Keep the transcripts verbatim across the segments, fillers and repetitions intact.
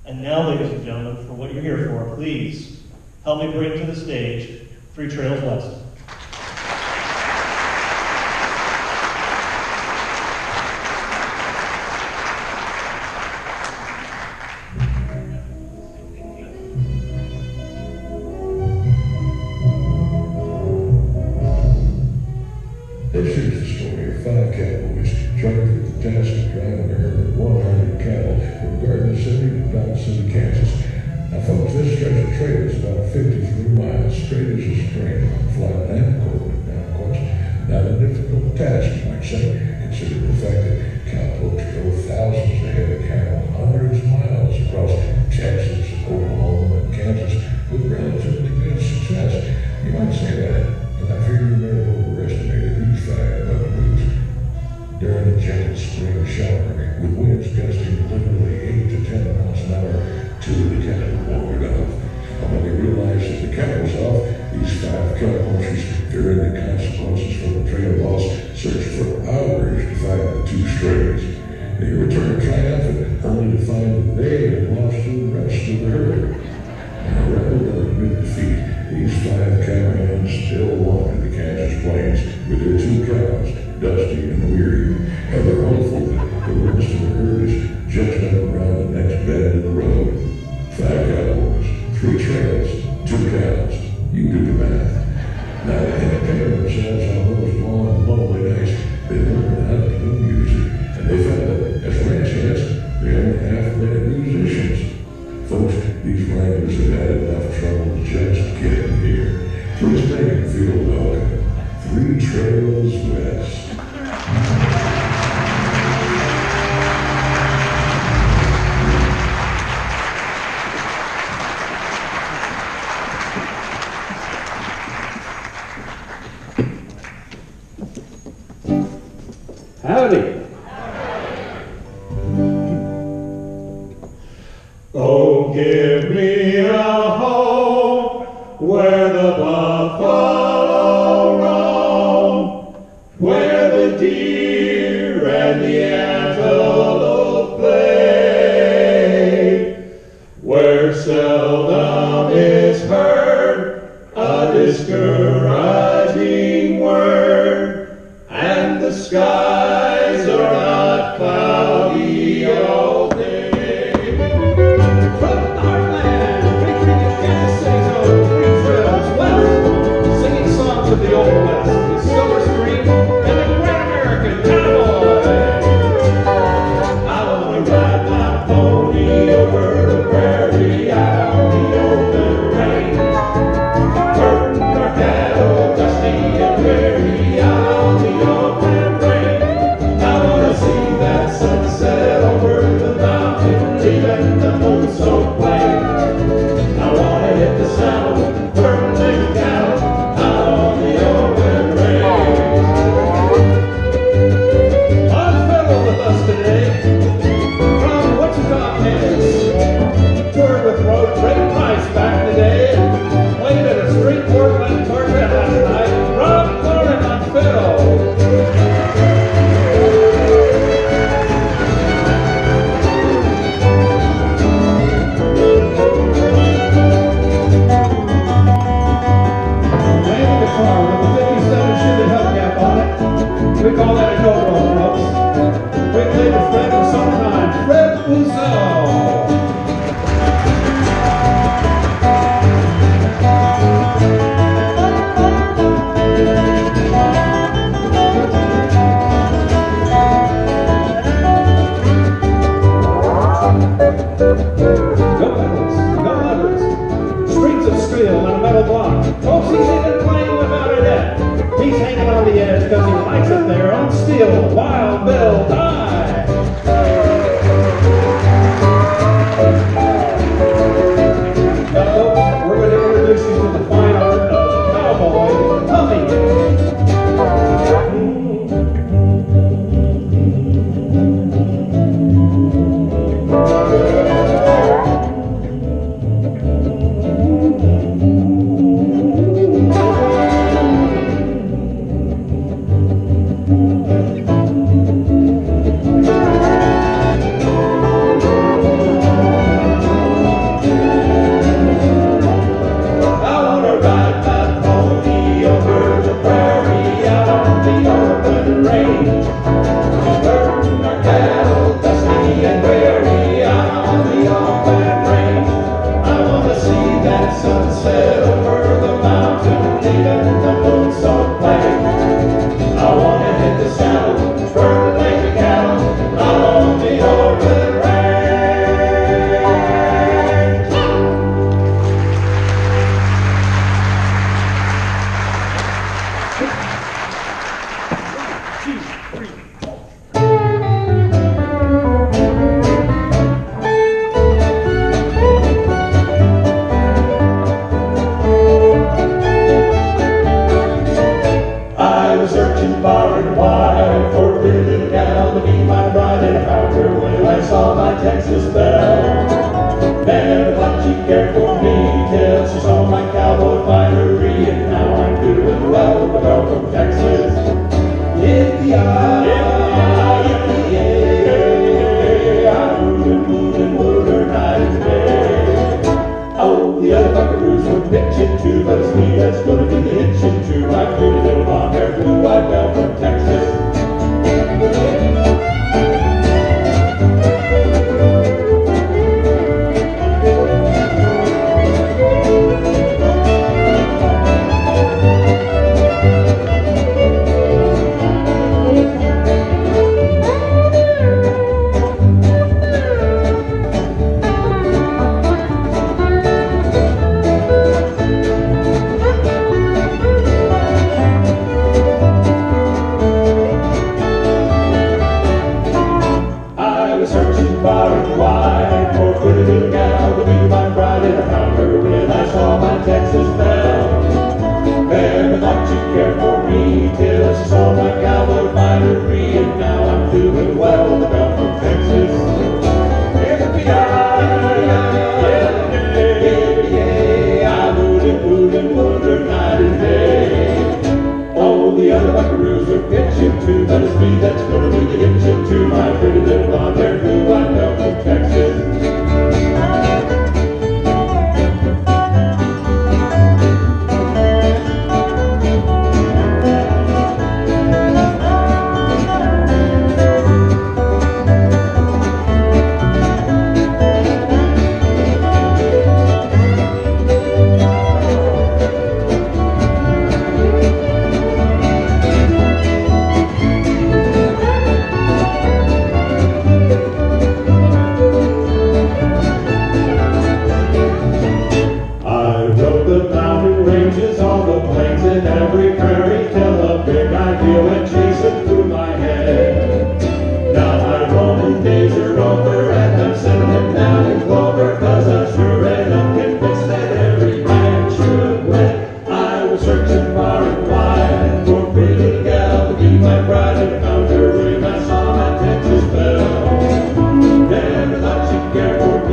And now, ladies and gentlemen, for what you're here for, please help me bring to the stage Three Trails West. This is the story of five cowboys charged with the task of driving a herd of one hundred cattle from Garden City to Dodge City, Kansas. Now, folks, this stretch of trail is about fifty-three miles straight as a string on flat land court. Now, of course, not a difficult task, you might say, considering the fact that cowpokes drove thousands of head of cattle hundreds of miles across Texas, Oklahoma, and Kansas with relatively good success. You might say that, but I fear you may have overestimated these five buckaroos. During a gentle spring shower, with winds gusting literally eight to ten miles an hour, two of the cattle wandered off. And when they realized that the cattle was off, these five cowpunchers, fearing the consequences from the trail loss, searched for hours to find the two strays. They returned triumphant, only to find that they had lost the rest of the herd. Now, rather than admit defeat, these five cowhands still wandered the Kansas plains with their two cows, dusty and weary, and they're hopeful that the rest of the herd is just up around the next bend in the road. Five cowboys, three trails, two cows. You do the math. Now, to entertain themselves on those long, lonely nights, they learned how to play music, and they found that as ranch hands, they only half-bad musicians. Folks, these wranglers have had enough trouble just getting here. Please make them feel welcome. Three Trails West. Howdy. Oh, give me a home where the buffalo roam, where the deer and the antelope play, where seldom is heard a discouraging word, and the skies are not cloudy all day. From the heartland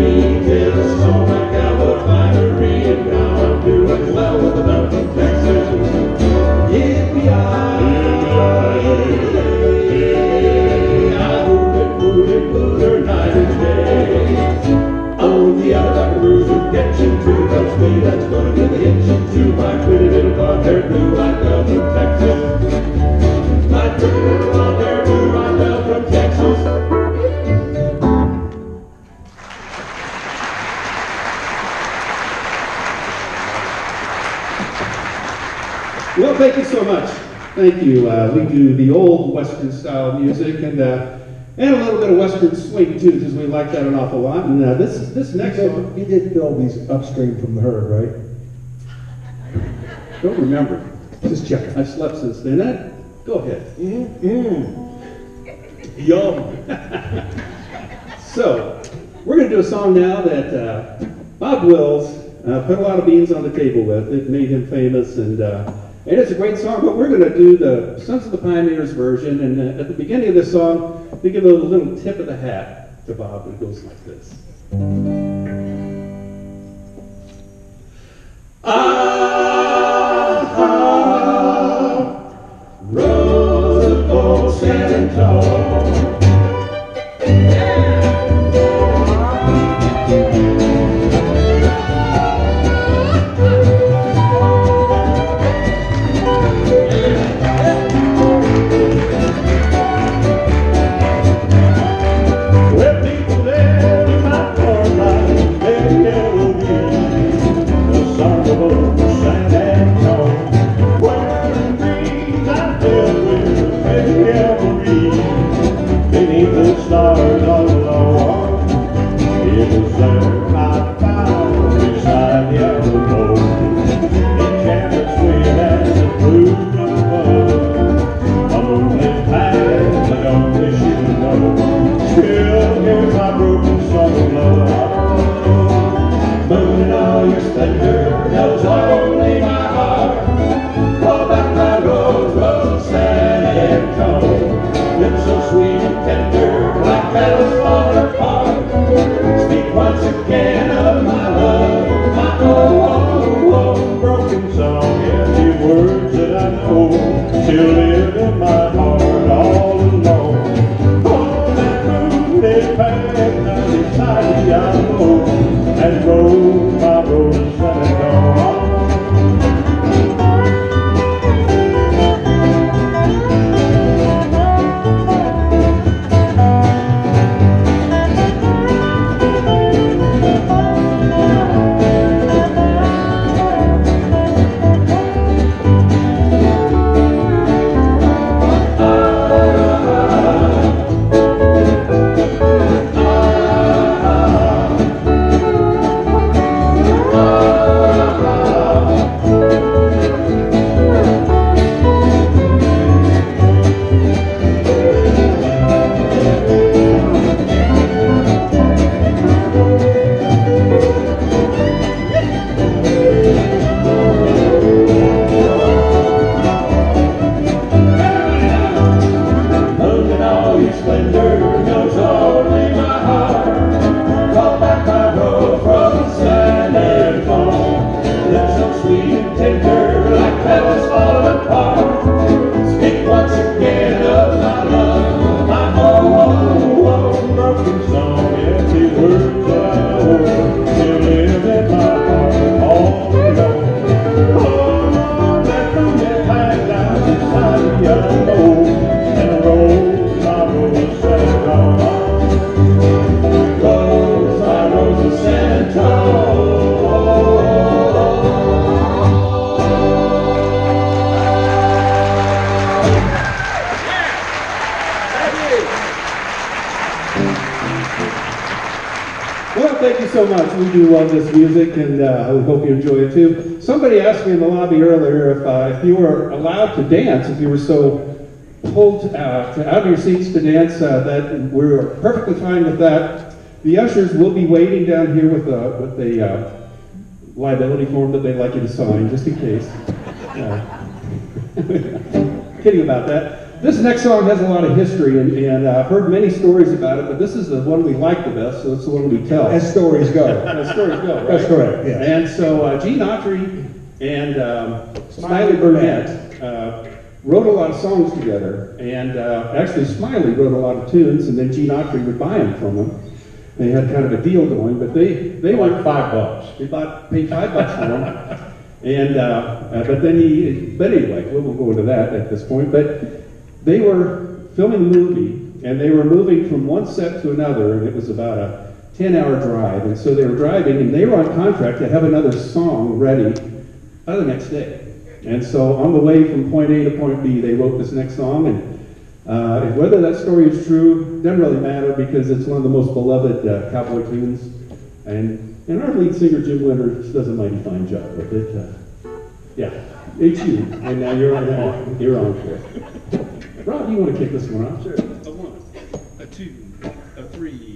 me till the song my cowboy finery, and now I'm doing well with the love from Texas. Yippee-yi, yippee-yi, I move it, move it, move her night and day. Oh, the other buckaroos who get you to touch me, that's gonna be the hitchin' to my pretty little blonde-haired blue I love from Texas. My pretty little blonde-haired blue I love from Texas. Well, thank you so much. Thank you. Uh, we do the old Western style music and uh, and a little bit of Western swing too, because we like that an awful lot. And uh, this this next you did, song, you did build these upstream from the herd, right? don't remember. Just checking. I've slept since then. Ed, go ahead. Mm-hmm. Yum. So, we're going to do a song now that uh, Bob Wills uh, put a lot of beans on the table with. It made him famous, and uh, and it's a great song. But we're going to do the Sons of the Pioneers version. And uh, at the beginning of this song, we give a little tip of the hat to Bob, and it goes like this. Ah, Rose of old San Antonio. Stars all along, it was there I found beside the Iola, enchanted sweet as the blue above. A moonlit path that only she would know, still hears my broken song of love. Moon in all your splendor knows only my heart. Call back my rose, rose, San Antonio. Lips so sweet and tender, like petals falling apart. Speak once again of my love, my oh, oh, oh, broken song. And the words that I know still live in my heart all alone. On that moonlit path, I decided I'll go and roll my rose and San Antonio. So much. We do love this music, and uh, we hope you enjoy it too. Somebody asked me in the lobby earlier if, uh, if you were allowed to dance, if you were so pulled uh, to, out of your seats to dance, uh, that we're perfectly fine with that. The ushers will be waiting down here with a, with a uh, liability form that they'd like you to sign, just in case. Uh, kidding about that. This next song has a lot of history, and, and uh, I've heard many stories about it, but this is the one we like the best, so it's the one we tell. As stories go. As stories go, right? That's correct, yeah. And so uh, Gene Autry and um, Smiley Burnett uh, wrote a lot of songs together, and uh, actually Smiley wrote a lot of tunes, and then Gene Autry would buy them from him. They had kind of a deal going, but they they were Like five bucks. They bought paid five bucks for them, and uh, uh, but then he. But anyway, we won't go into that at this point. But they were filming a movie, and they were moving from one set to another, and it was about a ten-hour drive. And so they were driving, and they were on contract to have another song ready by the next day. And so on the way from point A to point B, they wrote this next song, and. Uh, and whether that story is true doesn't really matter because it's one of the most beloved uh, cowboy tunes, and and our lead singer Jim Winters does a mighty fine job with it. Uh, yeah, it's you, and now you're on uh, you're on for it. Rob, you want to kick this one off? Sure. A one, a two, a three.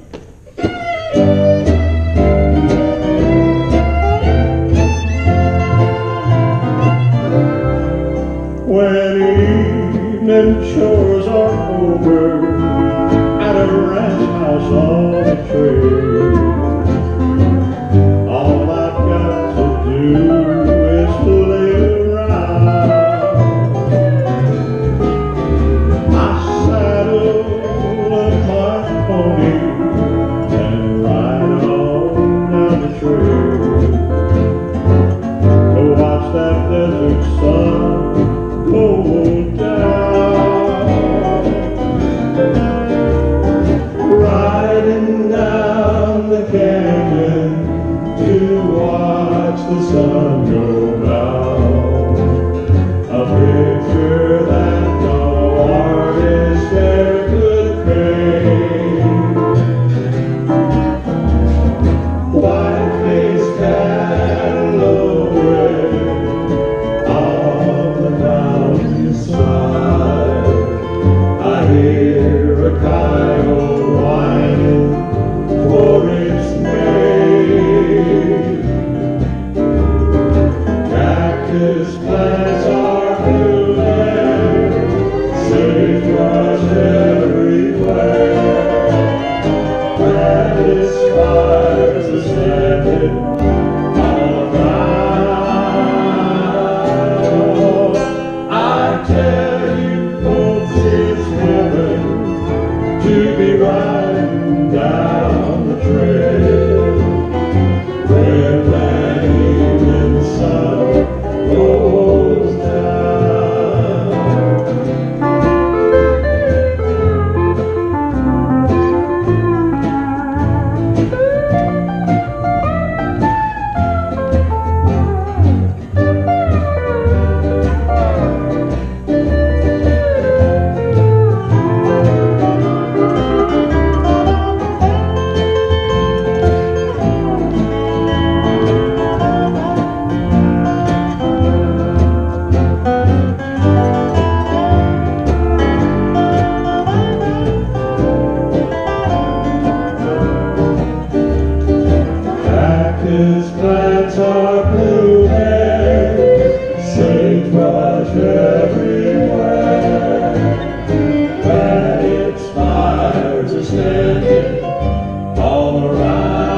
When evening chores are over at a ranch house on the trail, all I've got to do is lay around. I saddle up my pony and ride on down the trail to watch that desert sun go down, riding down the canyon to watch the sun go down. A picture that no artist ever could paint. White-faced cattle on the mountainside, I hear a coyote whining for its mate. Cactus plants are blooming, sagebrush everywhere, rabbits fires are standing all around. I tell you folks, it's heaven to be riding down the trail when that evening sun goes down. Cactus plants are blooming, sagebrush everywhere, rabbits fires are standing all around.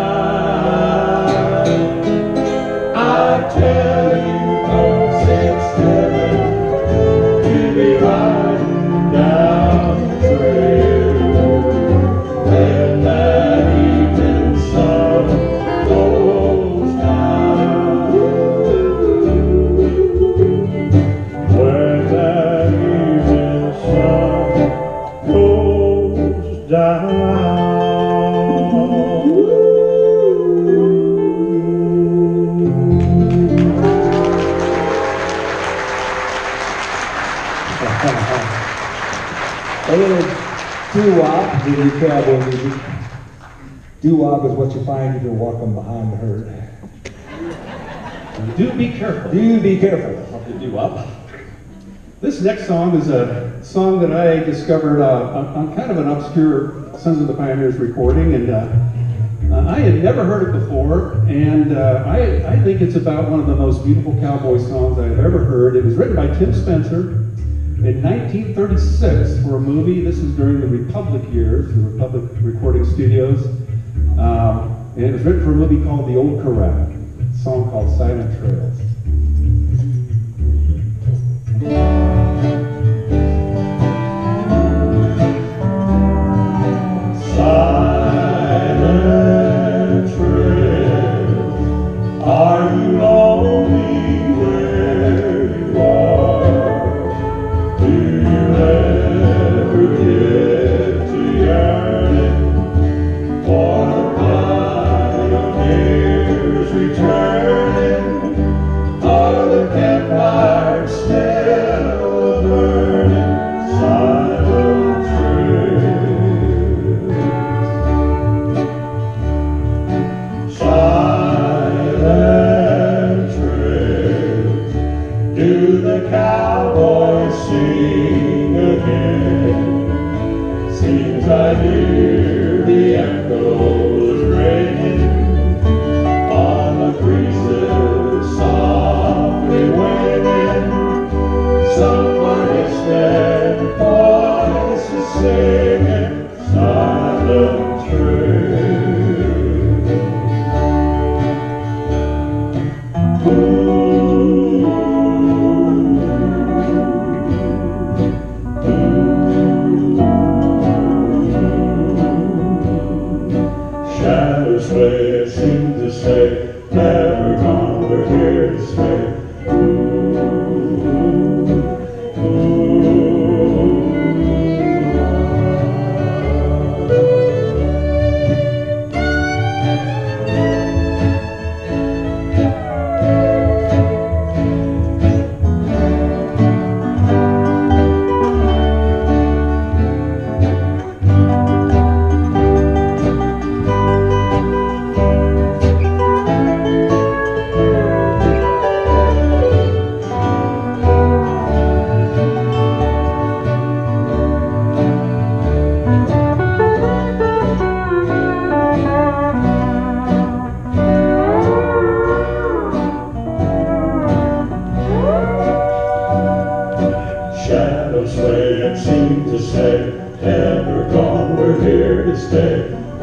I tell you folks, it's heaven to be riding down the trail when that evening sun goes down. When that evening sun goes down. A little doo-wop in your cowboy music. Doo-wop is what you find if you're walking behind the herd. Do be careful. Do be careful. Of the doo-wop. This next song is a song that I discovered uh, on, on kind of an obscure Sons of the Pioneers recording, and uh, uh, I had never heard it before, and uh, I, I think it's about one of the most beautiful cowboy songs I've ever heard. It was written by Tim Spencer, in nineteen thirty-six for a movie. This is during the Republic years, the Republic Recording Studios. Um, and it was written for a movie called The Old Corral, a song called Silent Trails. Silent trails, are you lonely where you are? Do you ever get to yearning for the pioneers returning? Are the campfires still burning? Silent trails, silent trails. Do the cowboys sing again? Seems I hear the echoes ringing on the breezes softly winging. Some distant voices singing. Silent trails. Ooh, shadows sway, seem to say, never gone, we're here to stay. Shadows sway and seem to say, never gone, we're here to stay.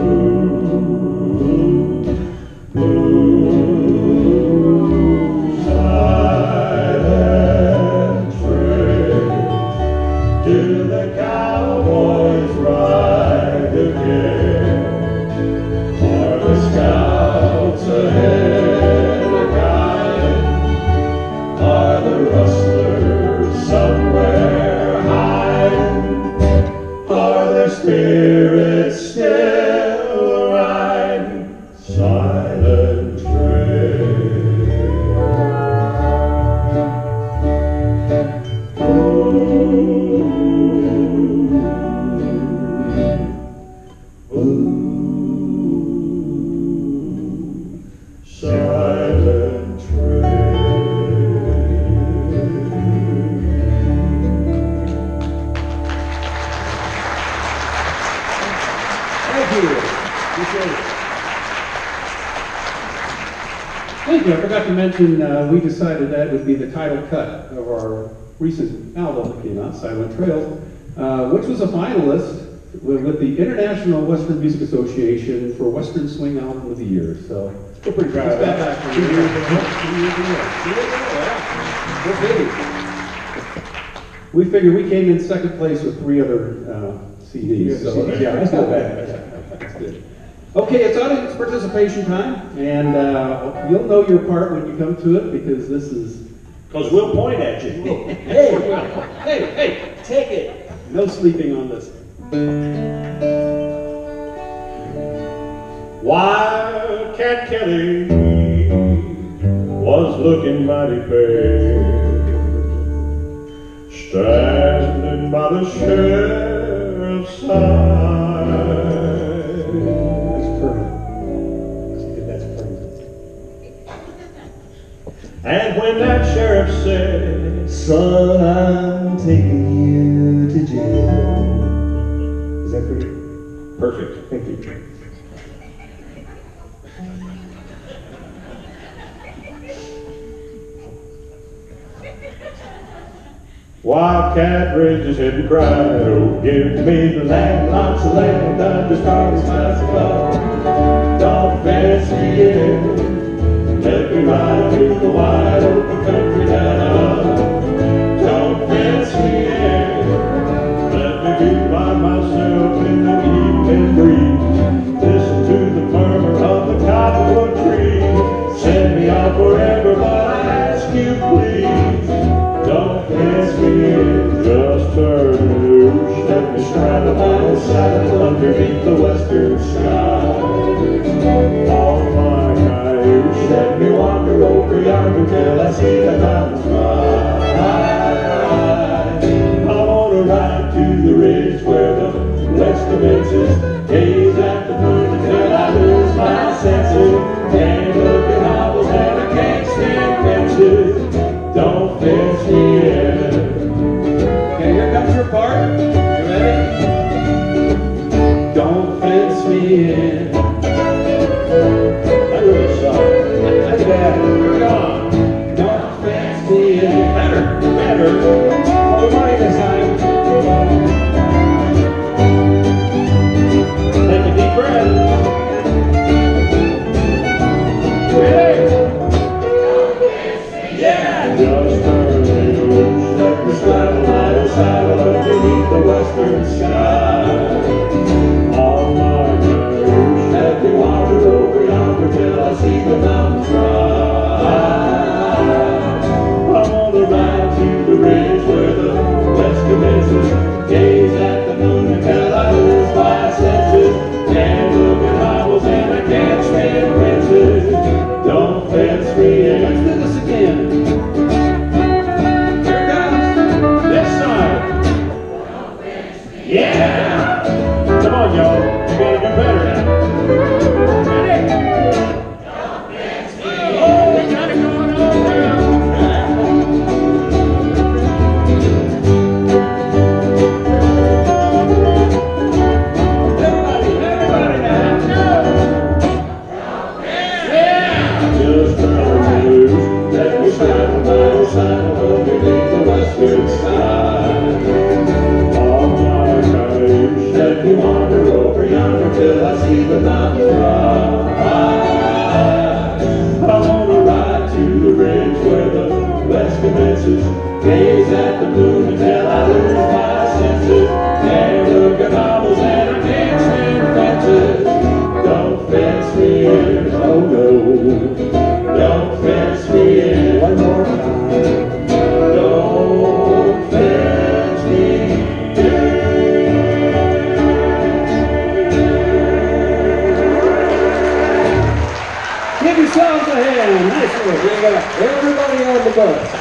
Ooh, ooh, silent trails. Do the cowboys ride again? Are the scouts ahead a guiding? Are the rustlers somewhere hiding? Are their spirits still riding? Silent trails. Ooh, ooh, silent Thank you. Appreciate it. Thank you. I forgot to mention, uh, we decided that would be the title cut of our recent album that came out, Silent Trails, uh, which was a finalist with, with the International Western Music Association for Western Swing Album of the Year. So we're pretty proud of that. We figured we came in second place with three other uh, C Ds. So yeah, that's not bad. That's good. Okay, it's audience participation time, and uh, you'll know your part when you come to it because this is. Because we'll point at you. Hey, hey, hey, take it. No sleeping on this. Wildcat Kelly was looking mighty pale, standing by the sheriff's side. That's perfect. That's perfect. And when that sheriff said, Son, I'm taking you to jail. Is that pretty? perfect. Thank you. Wildcat raised his head and cried, oh, give me the land, lots of land, under stars, miles above. Don't fence me in, let me ride through the wide open country that I love. Don't fence me in, let me be by myself in the evening breeze. Listen to the murmur of the cottonwood trees. Send me out forever, but I ask you please, don't fence me in, just turn me loose. Let me straddle my old saddle underneath the western sky. All my cayuse, let me wander over yonder till I see the mountains rise. I wanna ride to the ridge where the west commences, gaze at the moon until I lose my senses. Can't look at hobbles and I can't stand fences. Don't fence me in. Okay, here comes your part. You ready? Don't fence me in. I really saw it. That's bad. Here we go. Don't fence me in. Better, better. More money this time. Take a deep breath. Ready? Yeah! Just turn me loose. Let me straddle my old saddle underneath the western sky. All my cayuse, let me wander over yonder till I see the mountains rise. I wanna ride to the ridge where the west commences, gaze at the moon until I lose my senses. Can't look at hobbles and I can't stand fences. Don't fence me in. Let's do this again. Here it comes. This side. Yeah! Come on, y'all. You gotta do better now. Ready? Oh, we got it going on now. Everybody, everybody now. Yeah! Just turn me loose. Let me straddle my old saddle underneath the western sky. All my cayuse, let me wander over yonder till I see the mountains rise. I wanna ride to the ridge where the west commences, gaze at the moon until I lose my senses. Can't look at hobbles and I can't stand fences. Don't fence me in, oh no. Don't fence me in. One more time. Don't fence me in. Give yourselves a hand. Nice work. We got everybody on the bus.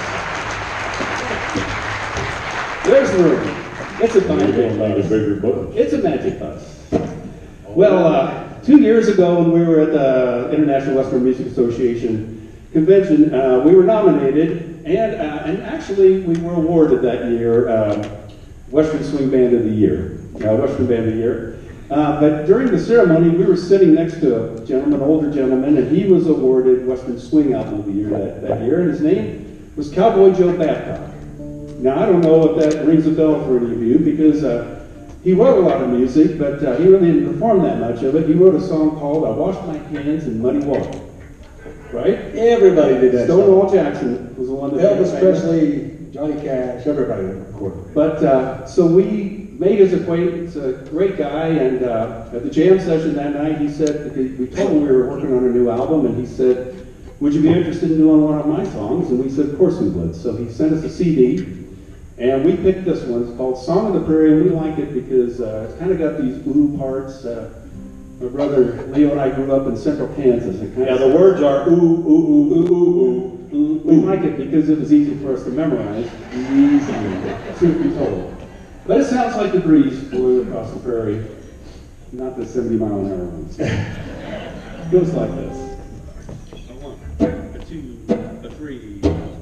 There's the room. It's a fine You're big gonna need a bus. bigger bus. It's a magic bus. Well, uh, two years ago when we were at the International Western Music Association convention, uh, we were nominated, and uh, and actually we were awarded that year um, Western Swing Band of the Year, uh, Western Band of the Year. Uh, but during the ceremony, we were sitting next to a gentleman, an older gentleman, and he was awarded Western Swing Album of the Year that, that year, and his name was Cowboy Joe Babcock. Now, I don't know if that rings a bell for any of you, because uh, he wrote a lot of music, but uh, he really didn't perform that much of it. He wrote a song called I Wash My Hands in Muddy Water, right? Everybody did that. Stonewall Jackson was the one that Elvis did it. Presley, Johnny Cash, everybody recorded. But, uh, so we made his acquaintance, a great guy, and uh, at the jam session that night, he said, we told him we were working on a new album, and he said, would you be interested in doing one of my songs? And we said, of course we would. So he sent us a C D, and we picked this one. It's called Song of the Prairie, and we like it because uh, it's kind of got these ooh parts. Uh, my brother Leo and I grew up in central Kansas. And kind Yeah, of the words are ooh, ooh, ooh, ooh, ooh, ooh. We like it because it was easy for us to memorize. Easy, truth be told. But it sounds like the breeze blowing across the prairie, not the seventy mile an hour ones. It goes like this. A one, a two, a three.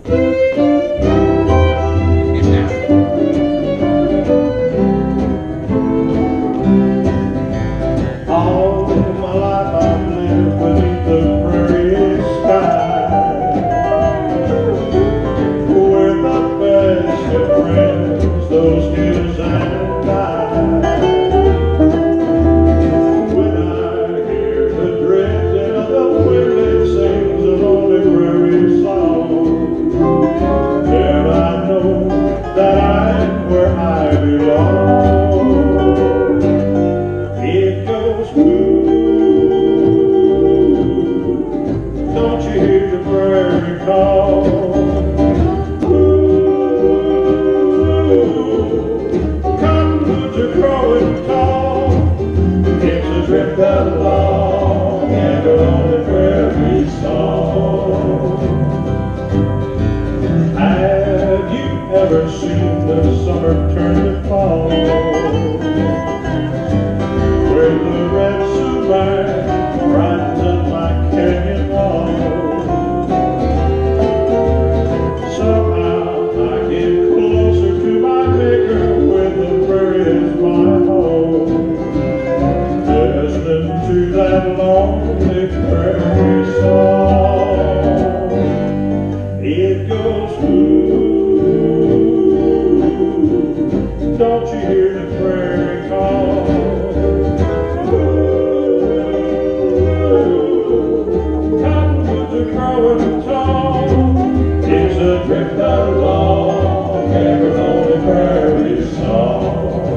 All my life I've lived beneath the prairie sky, where the best of friends call. Cottonwoods are growing tall. It's a drift out along ever lonely prairie song. Have you ever seen the summer turn to fall? Where the red sumac rides up my canyon wall. Somehow I get closer to my maker when the prairie is my home. Listen to that lonely prairie song. It goes, ooh, don't you hear the prairie call? Growing tall, it's a drift out along every lonely prairie song.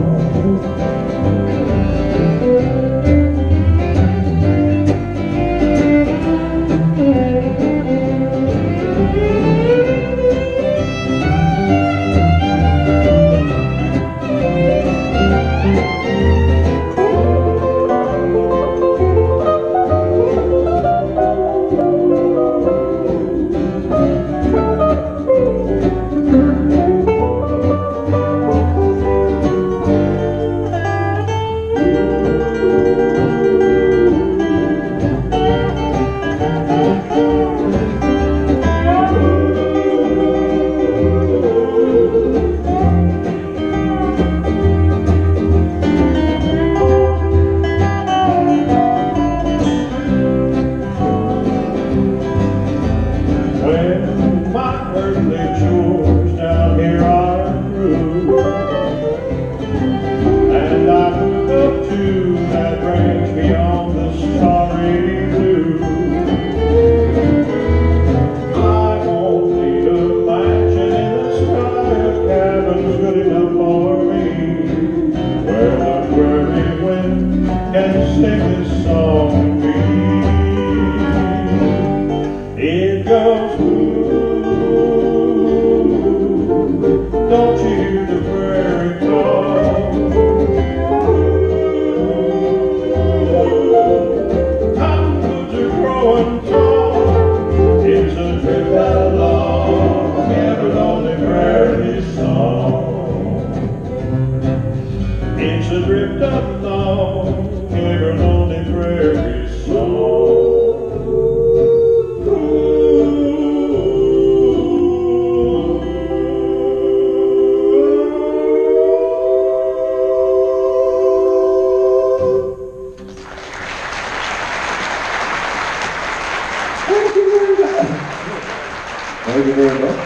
Thank you very much.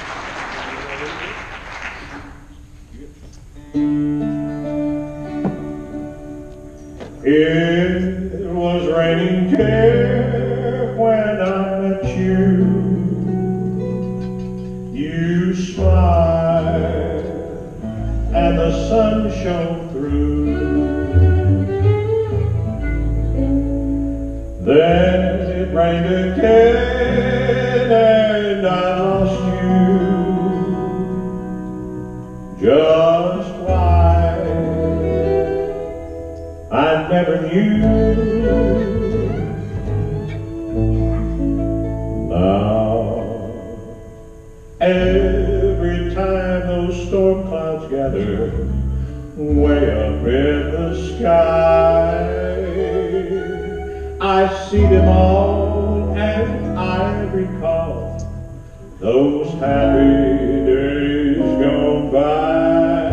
It was raining care when I met you. You smiled and the sun shone through. Then it rained again and I lost you. Just why I never knew. Now, every time those storm clouds gather way up in the sky, I see them all and I recall those happy days gone by.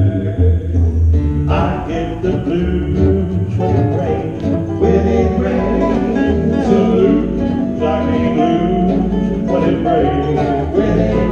I get the blues when it rains, when it rains, the blues I can't lose when it rains, when it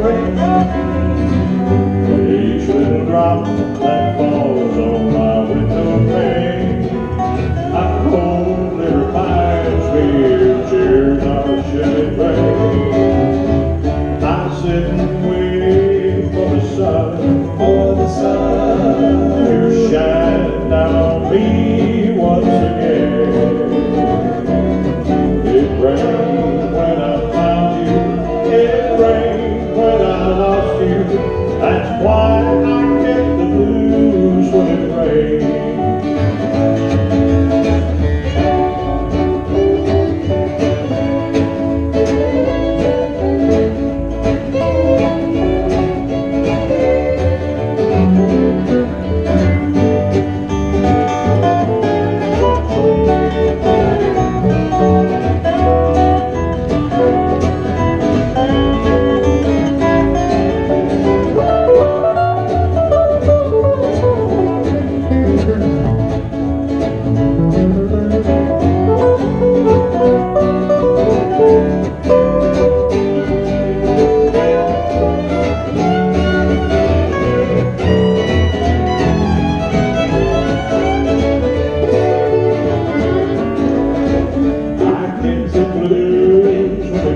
rains. Each little drop that falls on my window pane, I only reminds me of tears of shedding rain. I sit and wait for the sun, for the sun to shine down on me once again. It rained when I found you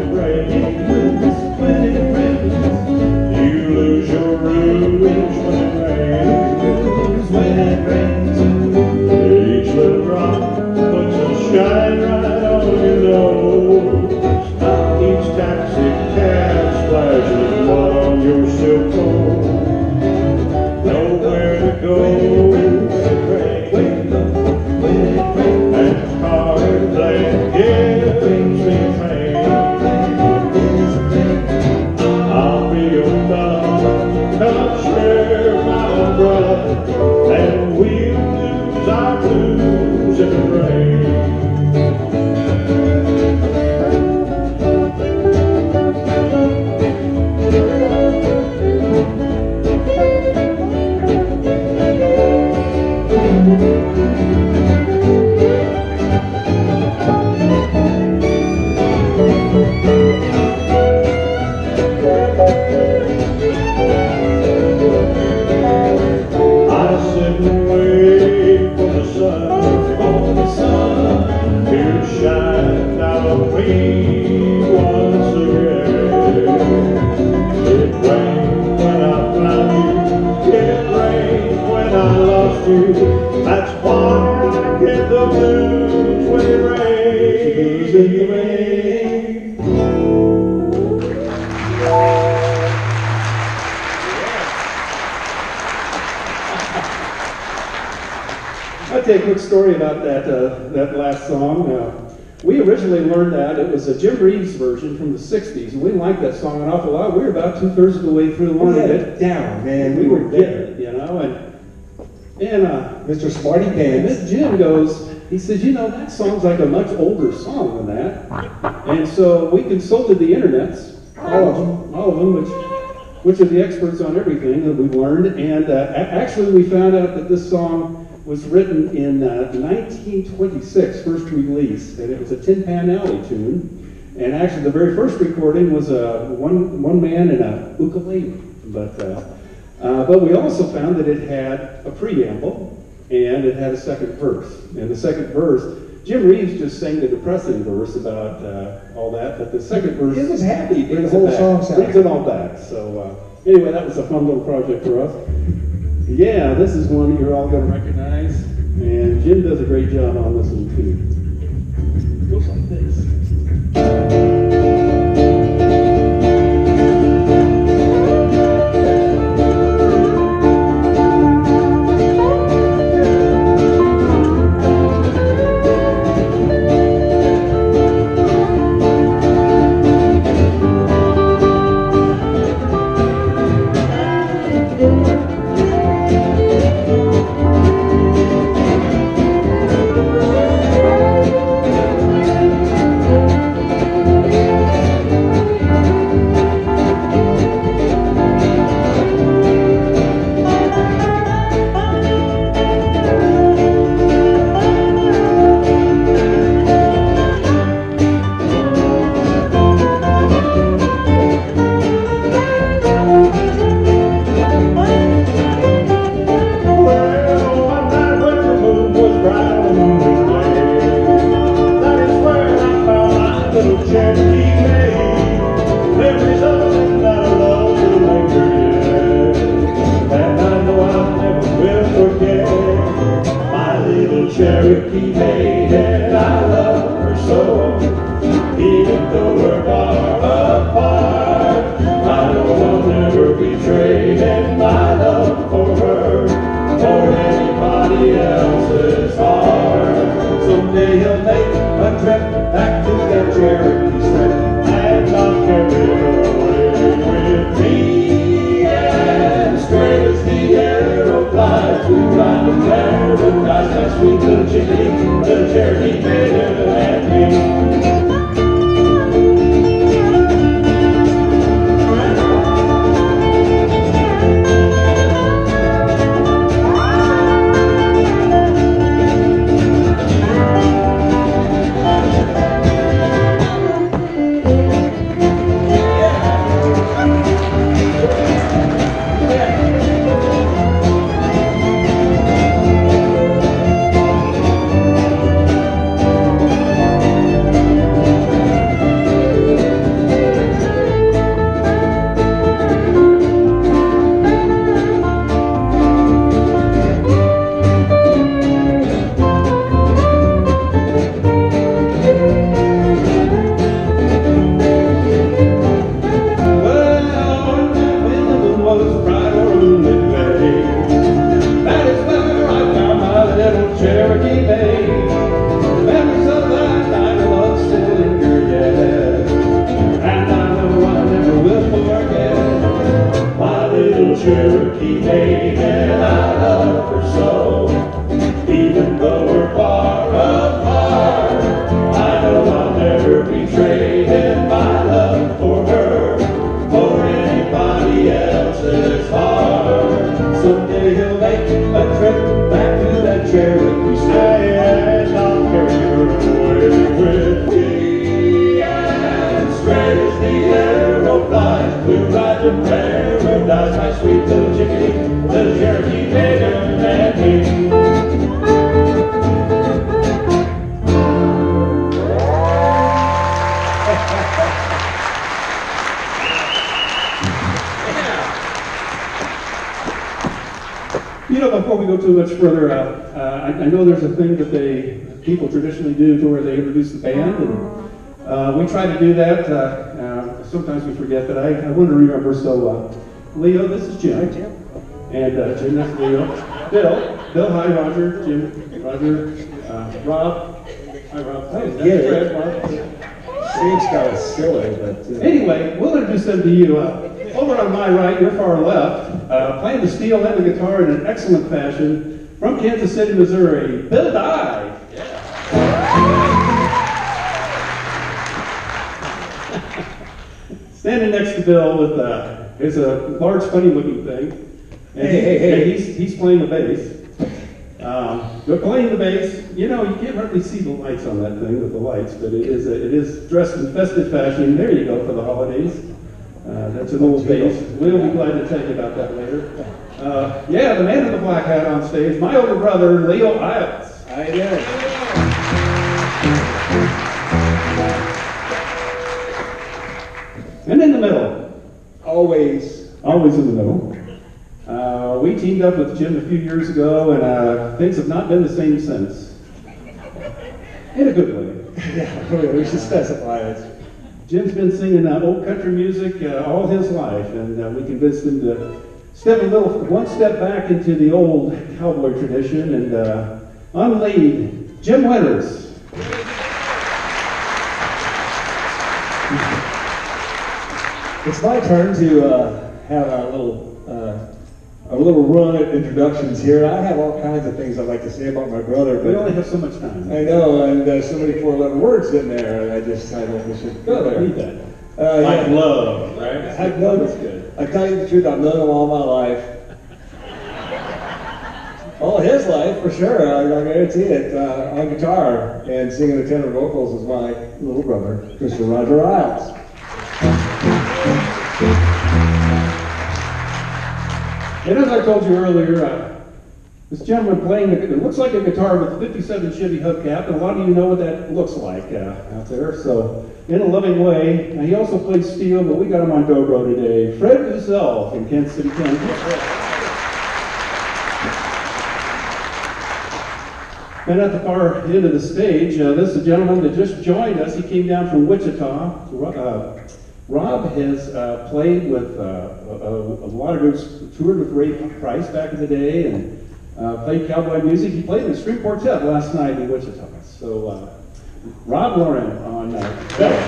it rains, when it rains. You lose your roots when it rains. When it rains. Each little drop puts a shine right on your nose. Each taxi cab splashes mud on your silk coat. Nowhere to go when it rains. And car playing gives me pain. I'll be your thumb, come share my umbrella, and we'll lose our blues in the rain. That's why I get the blues when it rains in the rain. I'll tell you a quick story about that uh, that last song. Uh, we originally learned that. It was a Jim Reeves version from the sixties, and we liked that song an awful lot. We were about two-thirds of the way through We had learning it it. down, man. We were getting it, you know, and and uh, Mister Smarty and Pants. then Jim goes, he says, you know, that song's like a much older song than that. And so we consulted the internets, all of them, all of them, which which are the experts on everything that we've learned. And uh, a- actually, we found out that this song was written in uh, nineteen twenty-six, first release, and it was a Tin Pan Alley tune. And actually, the very first recording was a one one man and a ukulele. But uh, uh, but we also found that it had a preamble and it had a second verse. And the second verse, Jim Reeves just sang the depressing verse about uh, all that, but the second verse, It was happy. brings The whole it back, song sounded brings it all back. So uh, anyway, that was a fun little project for us. Yeah, this is one that you're all going to recognize, and Jim does a great job on this one too. It goes like this. Cherokee maiden, I love her so. Even though we're far apart, I know I'll never betray in my love for her or anybody else's heart. Someday he'll make a trip back to that Cherokee strip, and I'll carry her away with me. And straight as the arrow flies, we ride to paradise, that sweet little chickadee, little Cherokee maiden and me. Cherokee maiden, I love her so. Even though we're far apart, I know I'll never be trading my love for her, for anybody else's heart. Someday he'll make a trip back to that Cherokee state, and I'll carry her away with me. And straight as the arrow flies, we'll ride to paradise, my sweet little chickadee, little Cherokee maiden and me. You know, before we go too much further out, uh, I, I know there's a thing that they people traditionally do to where they introduce the band, and uh, we try to do that. Uh, uh, sometimes we forget, but I, I want to remember. So, uh, Leo, this is Jim. Hi, Jim. And uh, Jim, that's Leo. Bill. Bill, hi, Roger. Jim, Roger. Uh, Rob. Hi, Rob. Hi, that's Yeah. Fred, Rob. Seems kind of silly, but... Uh, Anyway, we'll introduce them to you. Uh, over on my right, your far left, uh, playing the steel and the guitar in an excellent fashion, from Kansas City, Missouri, Bill Dye. Standing next to Bill with uh, is a large, funny-looking thing. And Hey, hey, hey. and he's, he's playing the bass. Um, but playing the bass, you know, you can't hardly see the lights on that thing with the lights, but it is, a, it is dressed in festive fashion. There you go for the holidays. Uh, that's an old bass. We'll be glad to tell you about that later. Uh, yeah, the man in the black hat on stage, my older brother, Leo Iola. How you doing? And in the middle, Always. always in the middle, uh, we teamed up with Jim a few years ago, and uh, things have not been the same since. In a good way. Yeah, we should specify it. Jim's been singing uh, old country music uh, all his life, and uh, we convinced him to step a little, one step back into the old cowboy tradition and uh, unlead Jim Winters. It's my turn to uh, have a little uh, a little run at introductions here. I have all kinds of things I'd like to say about my brother, We but only have so much time. I know, and uh, so many four-letter words in there, and I just I don't we should go there. Read that. Uh, Like yeah. love, right? I've known That's good. I tell you the truth, I've known him all my life. All his life, for sure. I, I guarantee it. Uh, on guitar and singing the tenor vocals is my little brother, Mister Roger Isles. And as I told you earlier, uh, this gentleman playing, the, it looks like a guitar with a fifty-seven Chevy hubcap, and a lot of you know what that looks like uh, out there, so in a loving way. Now, he also plays steel, but we got him on dobro today. Fred Uzel from Kansas City, Kansas. And at the far end of the stage, uh, this is a gentleman that just joined us. He came down from Wichita. Uh, Rob has uh, played with uh, a, a lot of groups, toured with Ray Price back in the day, and uh, played cowboy music. He played in the string quartet last night in Wichita. So, uh, Rob Lauren on uh, belly.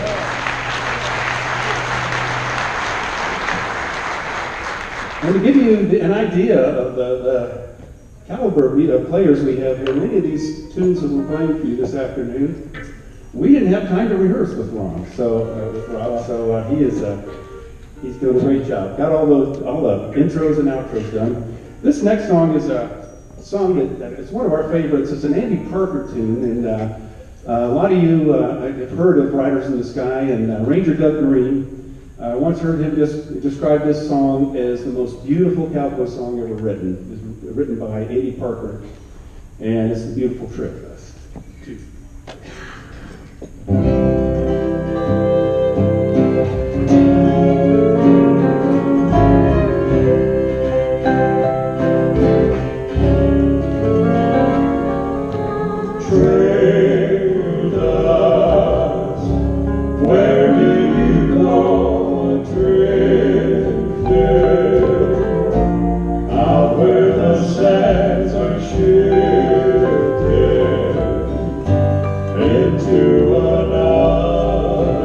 And to give you the, an idea of the, the caliber we, of players we have here, many of these tunes that we're playing for you this afternoon, we didn't have time to rehearse with Ron, so uh, with Rob. So uh, he is uh, he's doing a great job. Got all those all the intros and outros done. This next song is a song that, that it's one of our favorites. It's an Andy Parker tune, and uh, uh, a lot of you uh, have heard of Riders in the Sky, and uh, Ranger Doug Green. I uh, once heard him just describe this song as the most beautiful cowboy song ever written. It was written by Andy Parker, and it's a beautiful trip.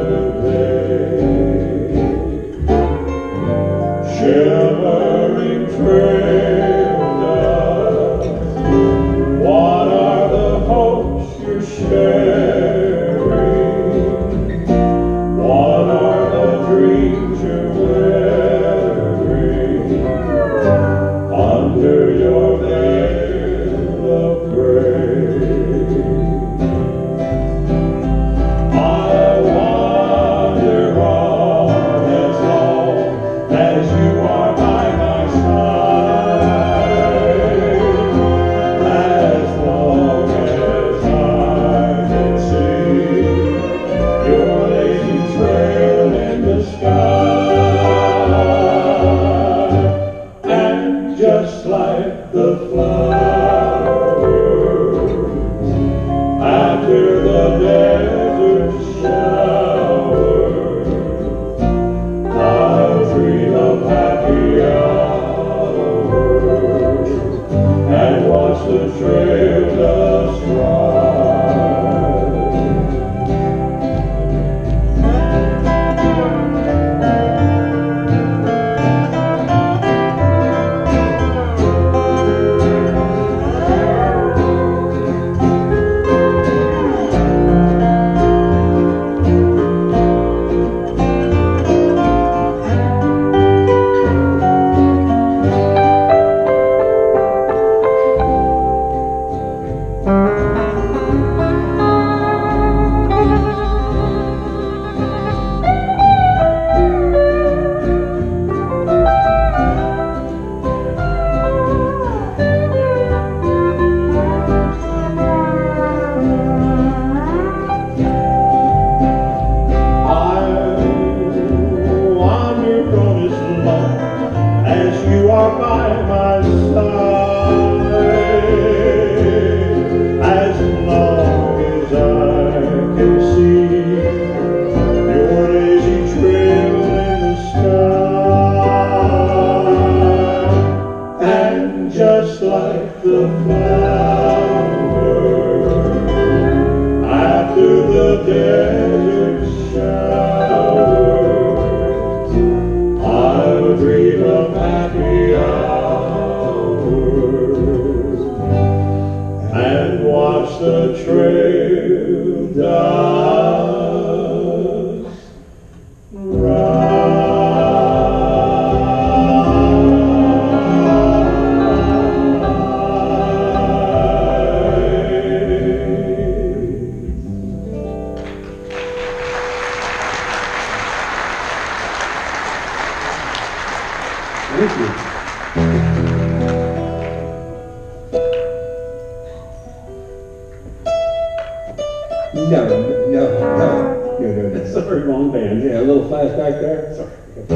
Shivering Thank you. No, no, no, no, no, no, no. Sorry, wrong band. Yeah, a little flashback there. Sorry.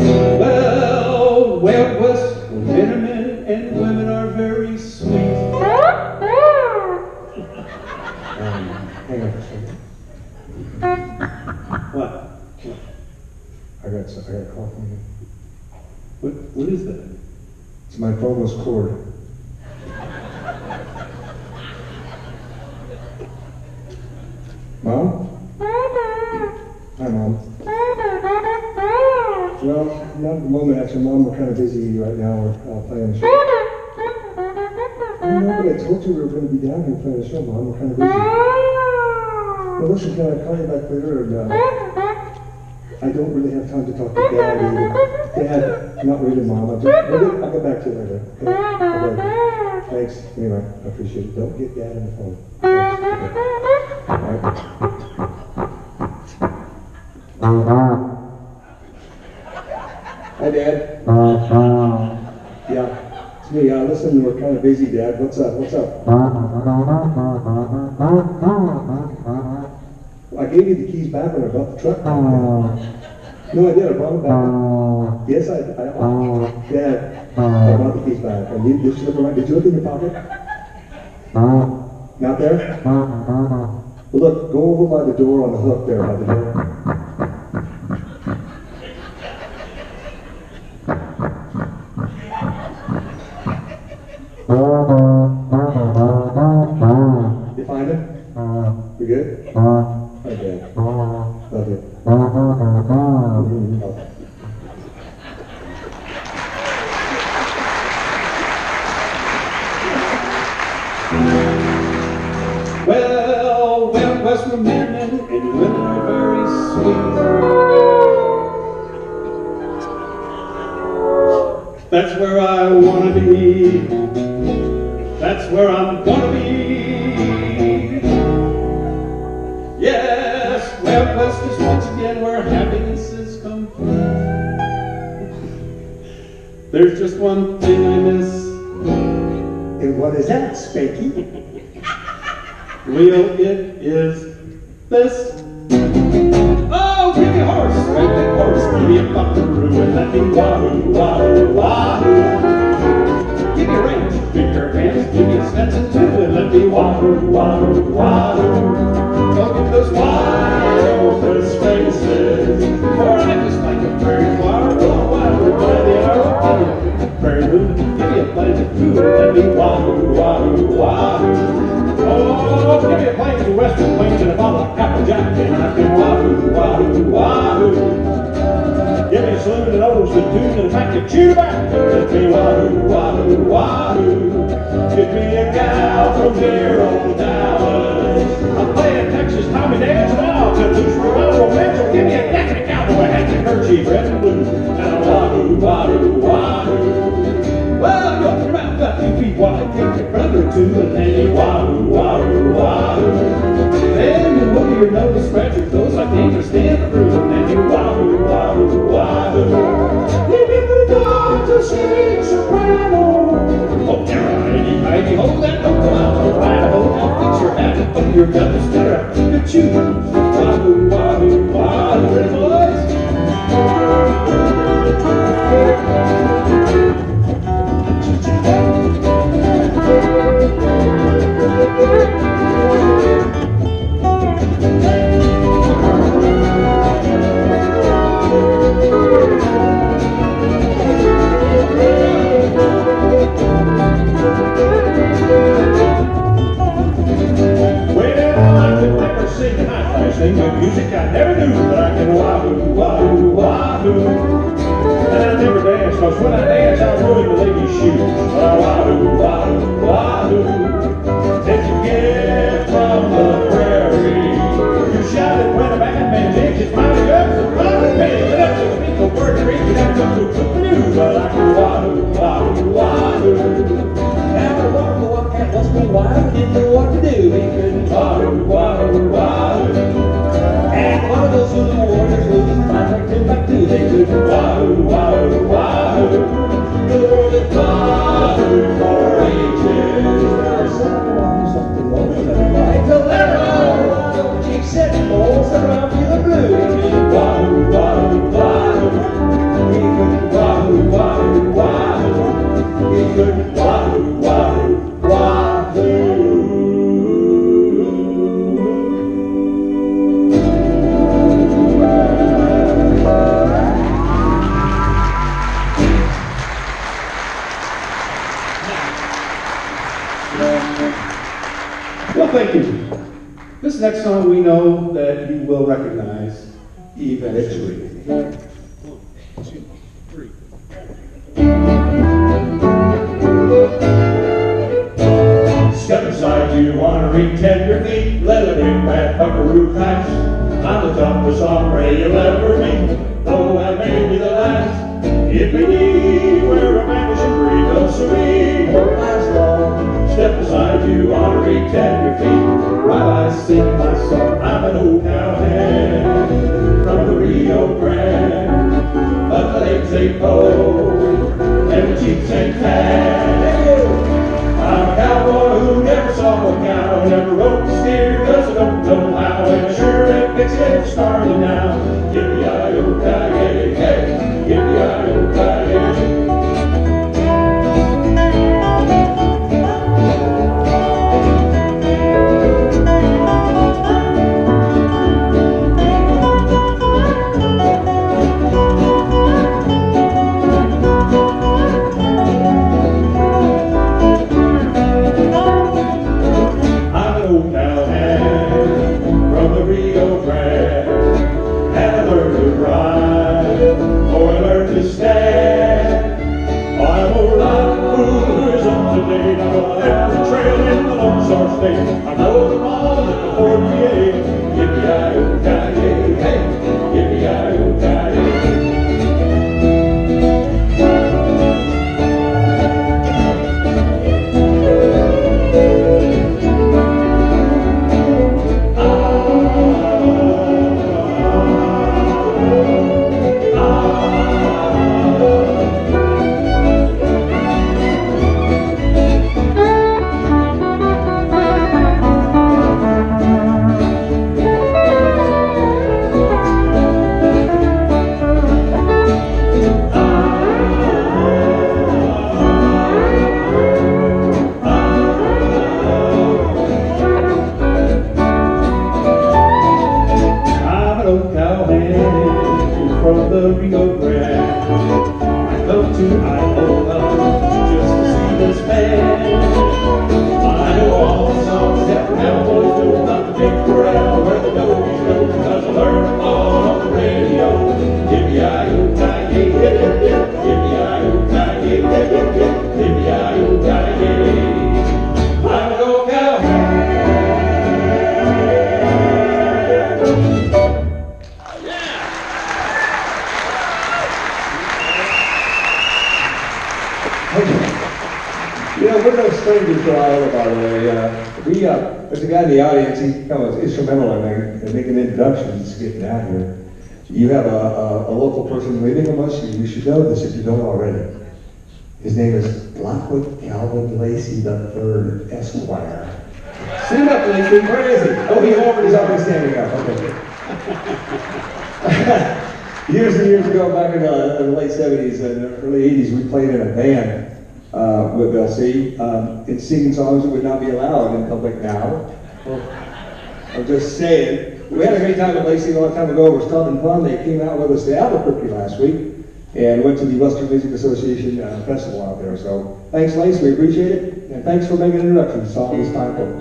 Well, way out west, where men and women are very sweet. Um, hang on for a second. What? I got, some- I got a call from you. What? What is that? It's my phoneless cord. Mom? Hi, Mom. Well, not at the moment, actually. Mom, we're kind of busy right now. We're uh, playing a show. I know, but I told you we were going to be down here playing a show, Mom. We're kind of busy. Well, listen, can I call you back later? Or, uh, I don't really have time to talk to Dad either. Dad, not really, Mom. I'll, just, I'll, get, I'll get back to you later. Okay? Okay. Thanks. Anyway, I appreciate it. Don't get Dad on the phone. Thanks. Okay. All right. Hi, Dad. Yeah, it's me. Uh, listen, we're kind of busy, Dad. What's up? What's up? I gave you the keys back when I bought the truck. No, I did. I brought them back. Yes, I. I Dad, I brought the keys back. And you, you slip around. Did you look in your pocket? Not there? Well, look, go over by the door on the hook there, by the door. You find it? We good? Okay. Love you. Mhm. Okay. Well, well, Western men and women are very sweet. That's where I want to be. That's where I'm gonna be. Yes, well, West is once again where happiness is complete. There's just one thing I miss. And what is that, Spanky? Well, it is this. Oh, give me a horse, great big horse, give me a buckaroo, and let me wahoo, wahoo, wahoo. Give me a range, bigger hands, give me a Stetson too, and let me wahoo, wahoo, wahoo. Don't get those wide open spaces, for I just like a prairie flower, go wild by the hour. Give me a prairie moon, give me a pleasant crew, and let me wahoo, wahoo, wahoo. Oh, give me a plane to Western Plains and a bottle of Captain Jack, and I can wahoo, wahoo, wahoo. Give me a saloon that owns the tune and a pack of chew back, let me wahoo, wahoo, wahoo. Give me a gal from dear old Dallas. I'm playing Texas Tommy dance now, to loose for my romance. Give me a deck of cowboy hat and kerchief, red and blue, and a wahoo, wahoo, wahoo. Well, you open your mouth about two feet wide, take your brother or two, and then you wahoo, wahoo, wahoo. Then you look at your nose, scratch your toes like they understand through, and then you wahoo, wahoo, wahoo. Give me the dog to sing soprano. Oh, righty, righty, hold that, don't come out to Idaho. Now fix your hat and put your gun to stare at the chew. Wahoo, wahoo, wahoo. Ready, boys? Well, I could never sing high This next song we know that you will recognize eventually. One, two, three. Step aside, you wanna retend your feet, let it in that buckaroo clash. I'm the toughest hombre you'll ever meet, though I may be the last. If we need where a man should breathe, no serene won't last long. Step aside, you wanna retend your feet, while I sing my song. I'm an old cowhead from the Rio Grande, but the legs ain't cold, and the cheeks ain't tan. I'm a cowboy who never saw no cow, never rode the steer, cause I don't know how, and I sure ain't fixin' starting now. Yippee-yi-yo-ki-yay, hey, yippee-yi-yo-ki-yay. I know them all at the Fort V A. Yippee-yi-yo-ki-yay, hey, yippee-yi-yo-ki-yay. From the Rio Grande, I come to Iola just to see this man. I know all the songs that cowboys do, not the big corral where the dogies go, cause I learned them all on the radio. Yippee-yi-yo-ki-yay, yippee-yi-yo-ki-yay, yippee-yi-yo-ki-yay. I'm an old cowboy. You know, we're no strangers to Iola, by the way. Uh, we, uh, there's a guy in the audience, he kind of was instrumental in, in making introductions, getting out here. You have a, a, a local person living amongst you. You should know this if you don't already. His name is Lockwood Calvin Lacey the third, Esquire. Stand up, Lacey. Where is he? Oh, he's over. He's already standing up. Okay. Years and years ago, back in, uh, in the late seventies and early eighties, we played in a band. Uh, with L C, um, in singing songs that would not be allowed in public now. Well, I'm just saying. We had a great time with Lacey a long time ago. It was fun and fun. They came out with us to Albuquerque last week and went to the Western Music Association uh, festival out there. So thanks, Lacey. We appreciate it. And thanks for making introductions to all these fine folks.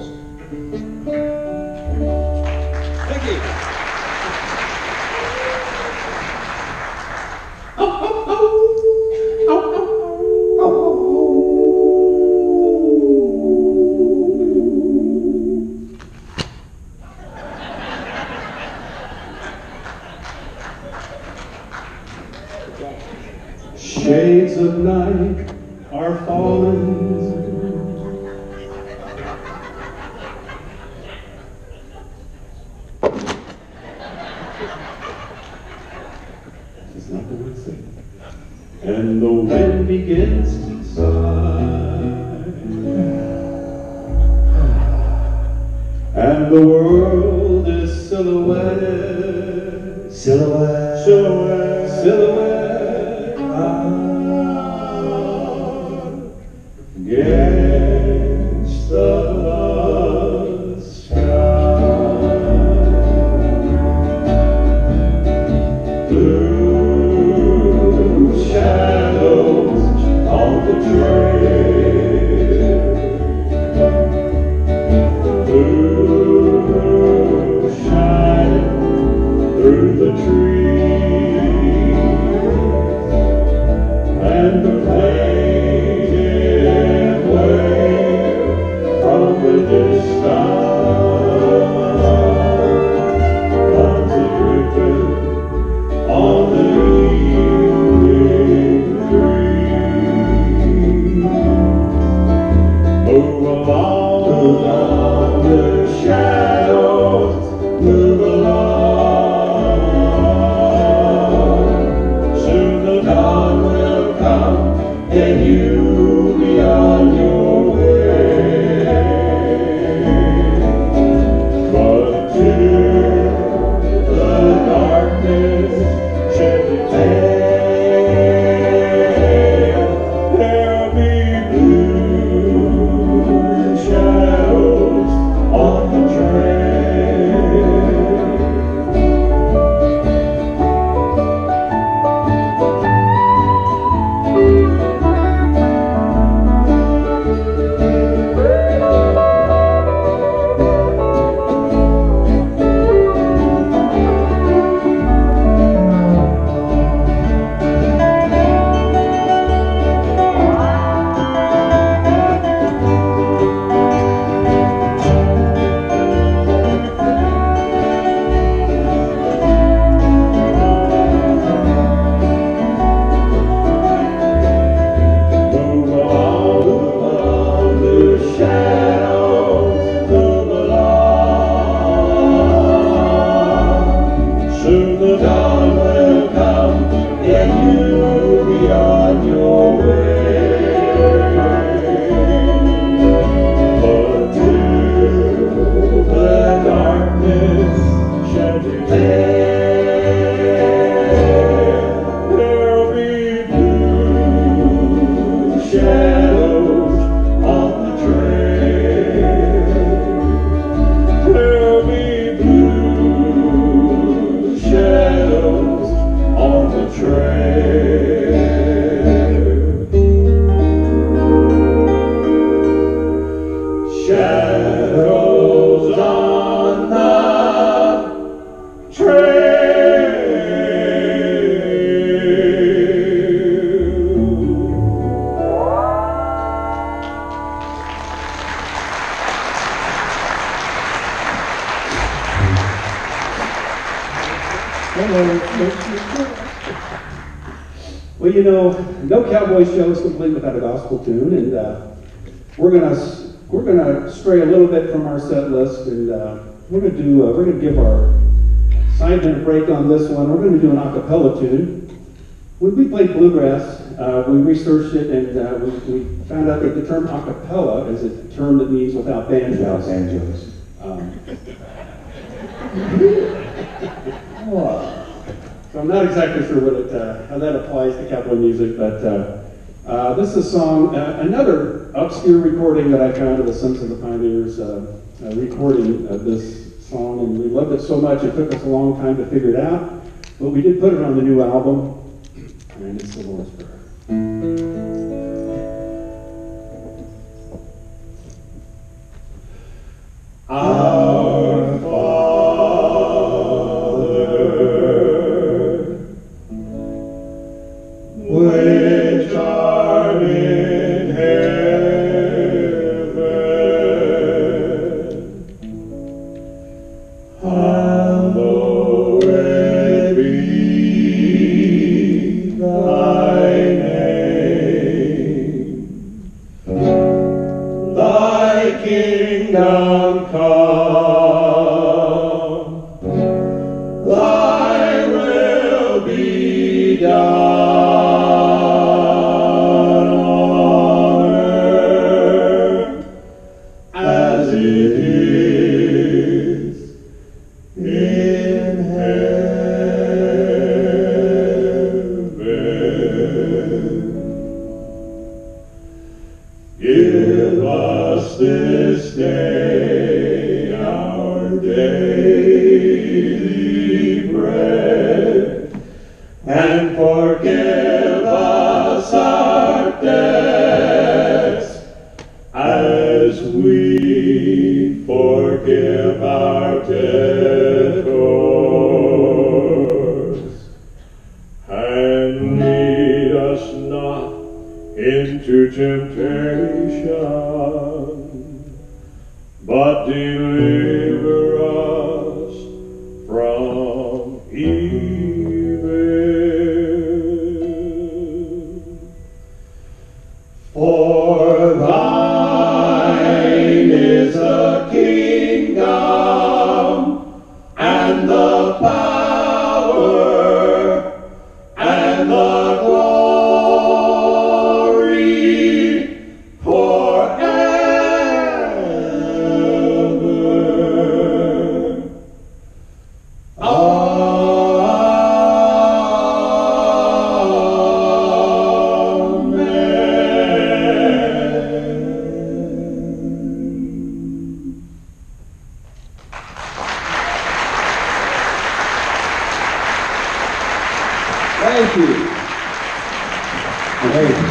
Thank you. Shades of night are falling. There's nothing to say. And the wind begins to sigh. And the world is silhouetted. Silhouette. Silhouette. Silhouette. Against the sky, blue shadows on the trail, blue Well, you know, no cowboy show is complete without a gospel tune, and uh, we're gonna we're gonna stray a little bit from our set list, and uh, we're gonna do uh, we're gonna give our side minute break on this one. We're gonna do an a cappella tune. When we played bluegrass, uh, we researched it, and uh, we, we found out that the term a cappella is a term that means without banjos. Without banjos. Um, So I'm not exactly sure what it, uh, how that applies to cowboy music, but uh, uh, this is a song, uh, another obscure recording that I found of the Sons of the Pioneers uh, uh, recording of this song, and we loved it so much it took us a long time to figure it out, but we did put it on the new album, and it's the Lord's Prayer. Our Father, which art in heaven, hallowed be thy name. Thy kingdom come, thy will be done on earth as it is in heaven. Give us this day our daily bread, and forgive us our debts, as we forgive our debtors. And lead us not into temptation, but deliver us from evil. For thine is the kingdom, and the power, and the glory, forever. Amen. Thank you. Thank you.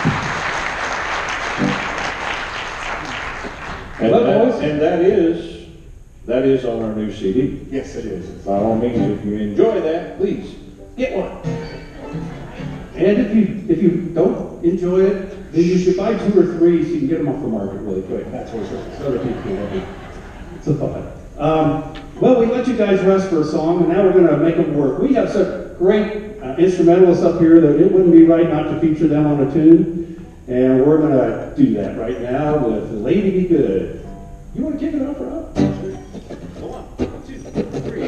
And Well, that, boys. and that is, that is on our new C D. Yes, it is. By all means, if you enjoy that, please get one. And if you if you don't enjoy it, then you should buy two or three so you can get them off the market really quick. That's what it's so that people will be. It's a thought. Um, well, we let you guys rest for a song, and now we're going to make them work. We have such great uh, instrumentalists up here that it wouldn't be right not to feature them on a tune, and we're going to do that right now with Lady Be Good. You want to kick it off, Rob? Go on. One, two, three.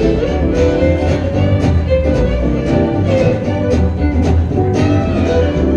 Thank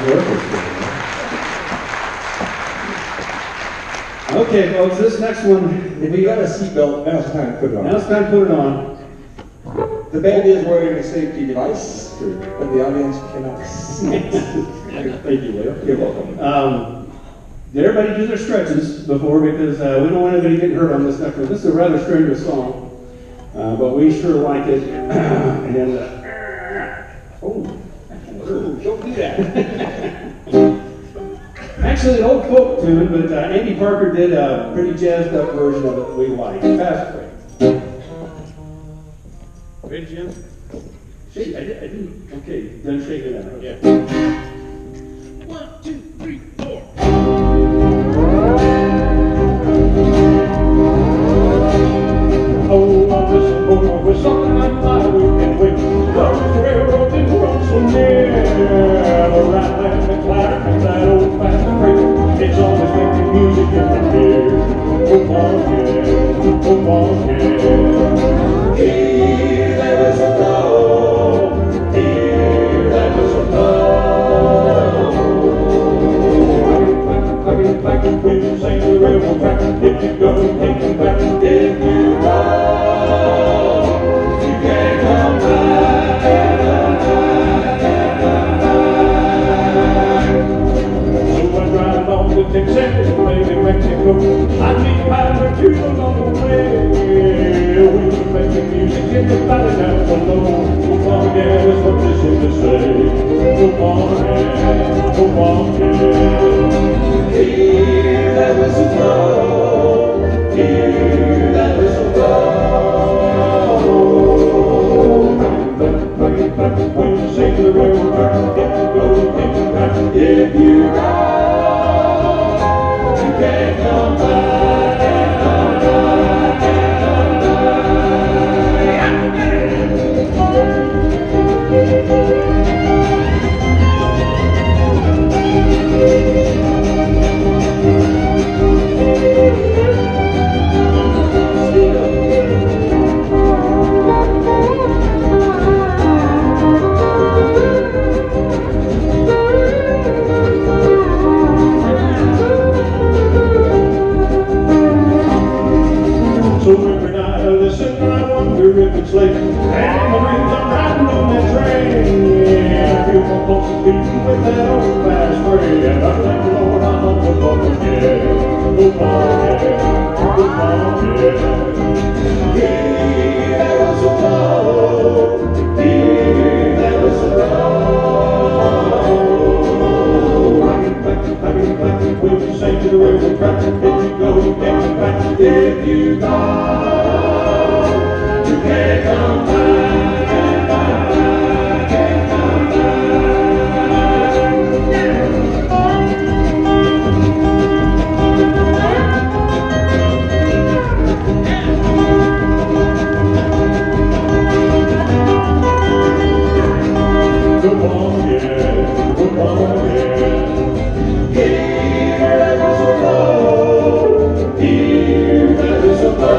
orchestra. Okay, folks, this next one, If you got a seatbelt, now it's time to put it on. now it's time to put it on. The band is wearing a safety device, but the audience cannot see it. Thank you, Leo. You're welcome. Um, did everybody do their stretches before? Because uh, we don't want anybody getting hurt on this next one. This is a rather strenuous song, uh, but we sure like it. and uh, oh, Ooh, don't do that. actually, an old folk tune, but uh, Andy Parker did a pretty jazzed up version of it that we like. Fast break. Ready, Jim? Shake. I, did, I didn't. Okay, then shake it out. Yeah. One, two, three, four. Oh, I'm just going with something I'm fine with and wait. Cause the railroad didn't run so near. The rattling, the clattering, that old fashioned freight. It's always making music in the ear. Come on, yeah, come on, yeah. Here there was a blow. Here there was a blow. Back when you sang the railroad track, if you go, take it back. If you go, you can't come back. So I drive on to Texas, maybe Mexico. I meet Pilot two along the way. We were making music in the valley down below. Come on, yeah, that's what they seem to say. Come on, yeah, come on, yeah. Here there was a blow. Here there was a blow. When you sing the railroad track, if you go, if you back, if you go, you can't come back. So every night I listen and I wonder if it's late. And the dreams I'm riding on that train. Yeah, I feel my pulses beating with that old fast way. And I thank the Lord I'm on the boat again. Come on, yeah, come on, yeah. Here there was a blow. Here there was a blow. Rockin' back, rockin' back, when you say to the railroad track, if you go, you can't come back. If you go, you can't come back, can't come back, can't come Come on, yeah, come on, yeah. Here there was a blow. Here there was a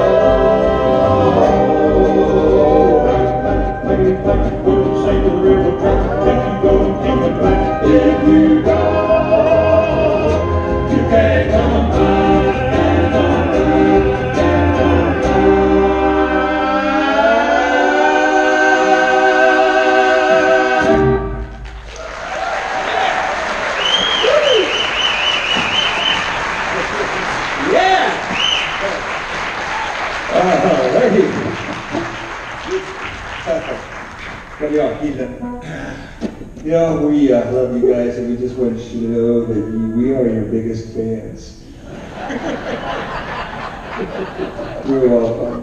blow. Back, back, back, back. When you say the river track, if you go, take it back. If you go, you can't come back, can't come back, can't come back. Yeah! All right. What do y'all feeling? You know, we uh, love you guys, and we just want you to know that you, we are your biggest fans. You're welcome.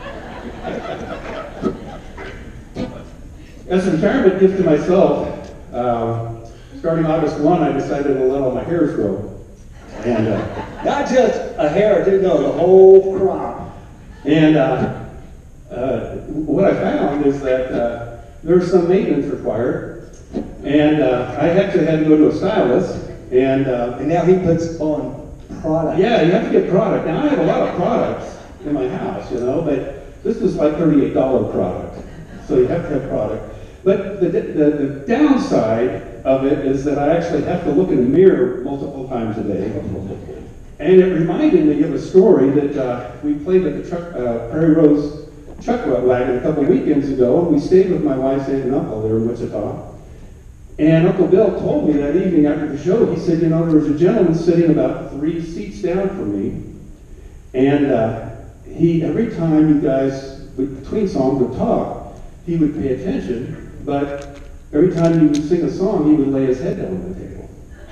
As a retirement gift to myself, um, starting August first, I decided to let all my hairs grow. And uh, Not just a hair, dude, no, the whole crop. and uh, uh, what I found is that uh, there's some maintenance required, and uh, I actually had to go to a stylist, and uh, And now he puts on product. yeah, you have to get product. Now I have a lot of products in my house, you know, but this is like thirty-eight dollar product, so you have to have product. But the, the, the downside of it is that I actually have to look in a mirror multiple times a day. And it reminded me of a story that uh, we played at the truck, uh, Prairie Rose Chuck Wagon a couple weekends ago, and we stayed with my wife's aunt and uncle there in Wichita. And Uncle Bill told me that evening after the show, he said, you know, there was a gentleman sitting about three seats down from me, and uh, he, every time you guys, between songs would talk, he would pay attention, but every time you would sing a song, he would lay his head down on the table.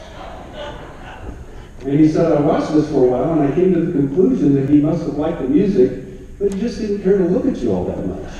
And he said, I watched this for a while, and I came to the conclusion that he must have liked the music, but he just didn't care to look at you all that much.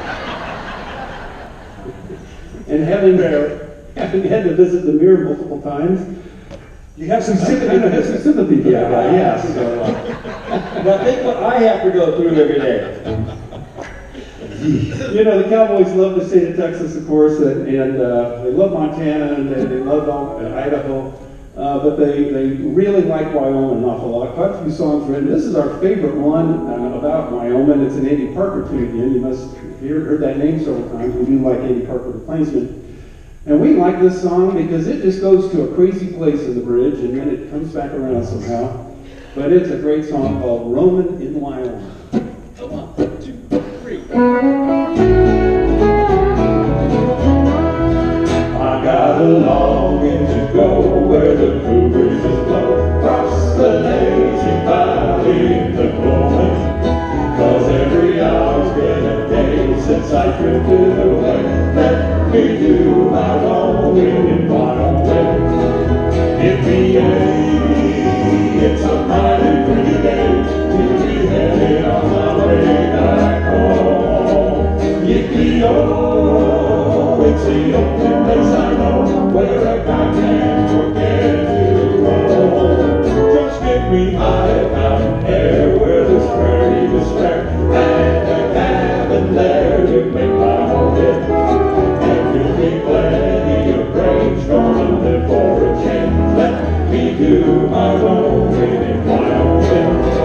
And having, uh, having had to visit the mirror multiple times, You have some I sympathy. kind of have some sympathy for that guy, yeah. So, uh, Now think what I have to go through every day. you know, the Cowboys love the state of Texas, of course, and, and uh, they love Montana, and they, they love uh, Idaho, uh, but they, they really like Wyoming an awful lot. Quite a few songs written. This is our favorite one uh, about Wyoming. It's an Andy Parker tune again. You must have heard that name several times. We do like Andy Parker, the Plainsman. And we like this song because it just goes to a crazy place in the bridge, and then it comes back around somehow. But it's a great song called Roamin' in Wyoming. One, two, three. I got a longing to go where the cool breezes blow, across the lazy valley in the gloaming. Cause every hour's been a day since I drifted away. Let me do my roaming in Wyoming. Yippee-yay, it's a mighty pretty day to be headed on my way back home. Yippee-oh, it's the only place I know where a guy can forget to roam. Just get me high mountain air where there's prairie to spare, and a cabin there to make my home in. And give me plenty of range, gonna live for a change. Let me do my roaming in Wyoming.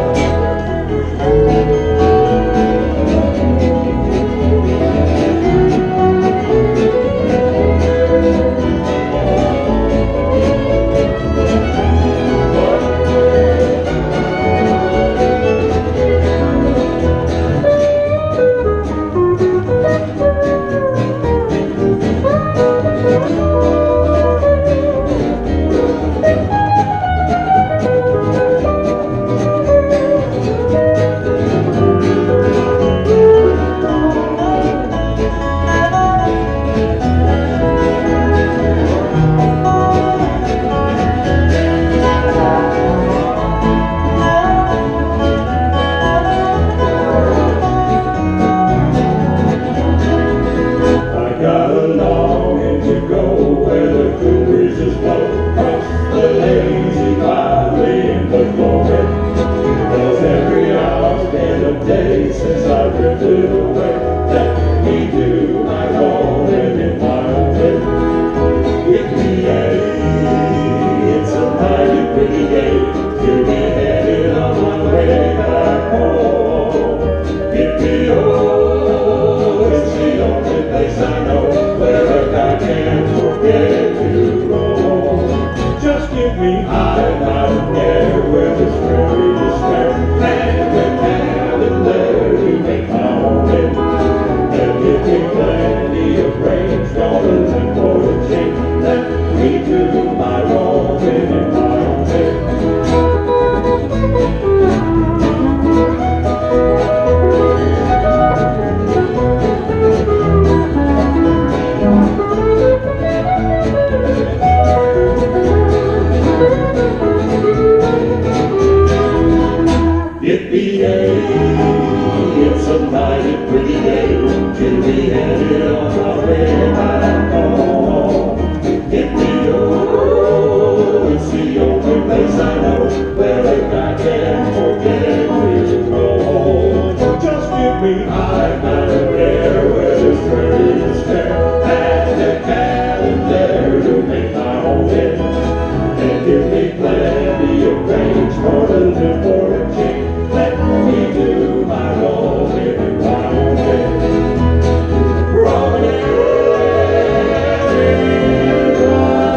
Roaming in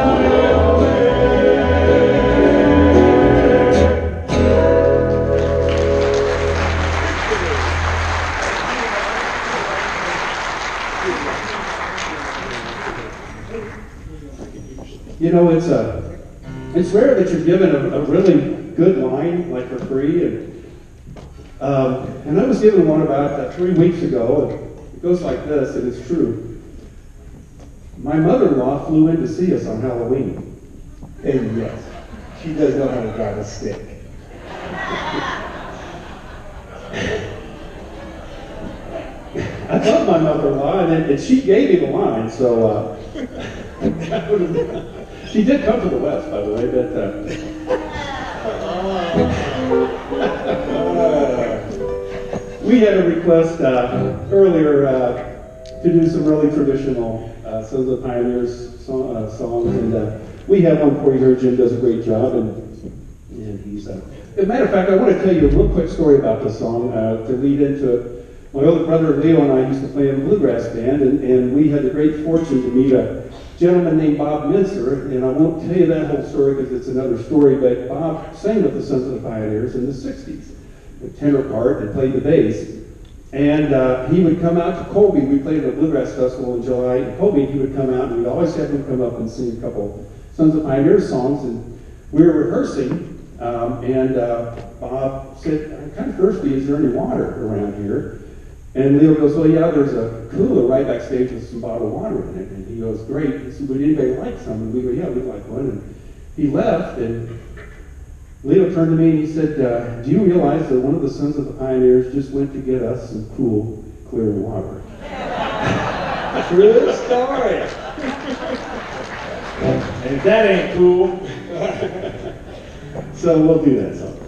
you know, it's a, it's rare that you're given a, a really good line, like for free. And, um, and I was given one about uh, three weeks ago, and it goes like this, and it's true. My mother-in-law flew in to see us on Halloween. And yes, she does know how to drive a stick. I love my mother-in-law, and, and she gave me the line, so uh, she did come to the West, by the way, but uh, we had a request uh, earlier uh, to do some really traditional uh, Sons of the Pioneers song, uh, songs, and uh, we have one for you here. Jim does a great job, and, and he's, uh, as a matter of fact, I want to tell you a real quick story about this song uh, to lead into it. My older brother Leo and I used to play in a bluegrass band, and, and we had the great fortune to meet a gentleman named Bob Mincer, and I won't tell you that whole story because it's another story, but Bob sang with the Sons of the Pioneers in the sixties, the tenor part, and played the bass. And uh, he would come out to Colby. We played at a bluegrass festival in July in Colby, and he would come out, and we'd always have him come up and sing a couple Sons of the Pioneers songs, and we were rehearsing, um, and uh, Bob said, I'm kind of thirsty, is there any water around here? And Leo goes, well, yeah, there's a cooler right backstage with some bottled water in it. And he goes, great. He said, would anybody like some? And we go, yeah, we'd like one. And he left, and Leo turned to me and he said, uh, do you realize that one of the Sons of the Pioneers just went to get us some cool, clear water? True story. And if that ain't cool, so we'll do that song.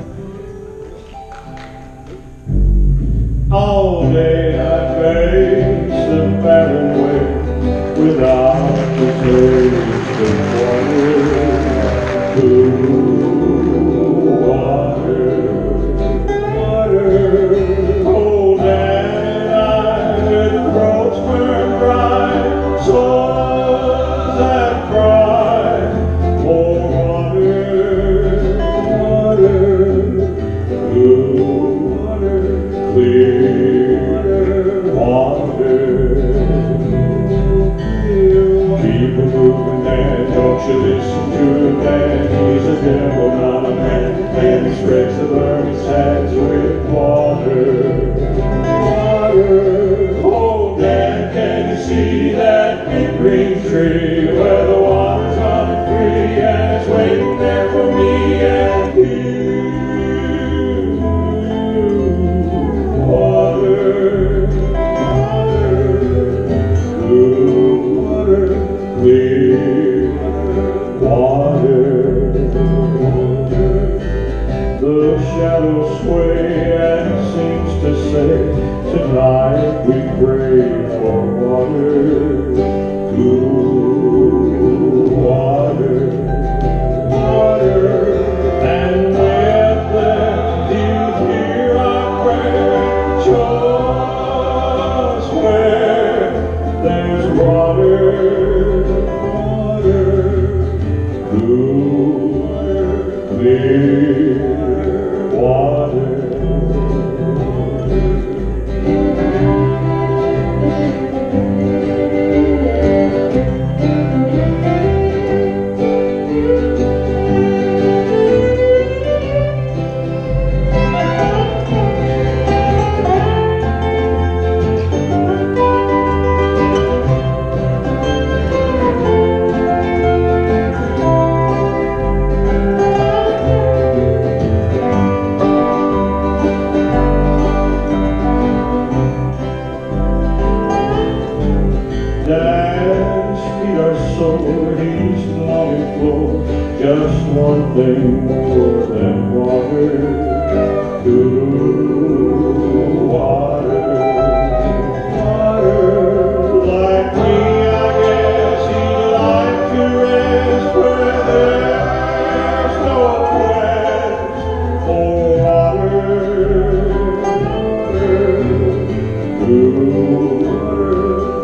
All day I face the barren way without the taste of water. Cool water, water. Cold and I with throats burn dry, souls that cry for water, water. Cool water, clear water. People moving there, don't you listen to a man. He's a devil, not a man, and he spreads the burning sands with water. Water. Oh, Dan, can you see that big green tree where the water's running free and it's waiting there for me and you? Water, water, blue water, clear water. The shadows sway and seems to say, tonight we pray for water, blue water, water. And way up there, you hear our prayer, show us where there's water, water, blue water, clear water. Dad's feet are sore, he's longing for just one thing more than water, cool water, water. Like me, I guess he'd like to rest where there's no quest for water, water, cool water,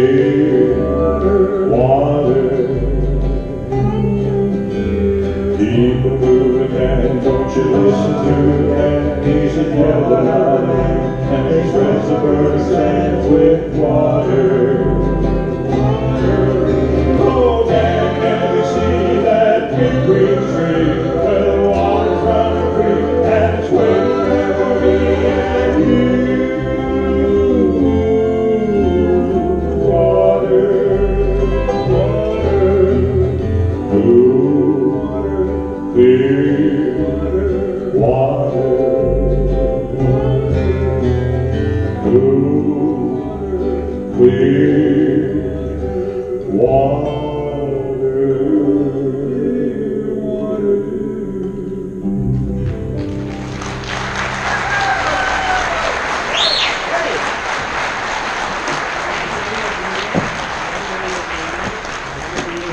clear water. People moving and don't you listen to him. He's a devil, not a man, and he spreads the burning sands with water. Oh, Dan, can you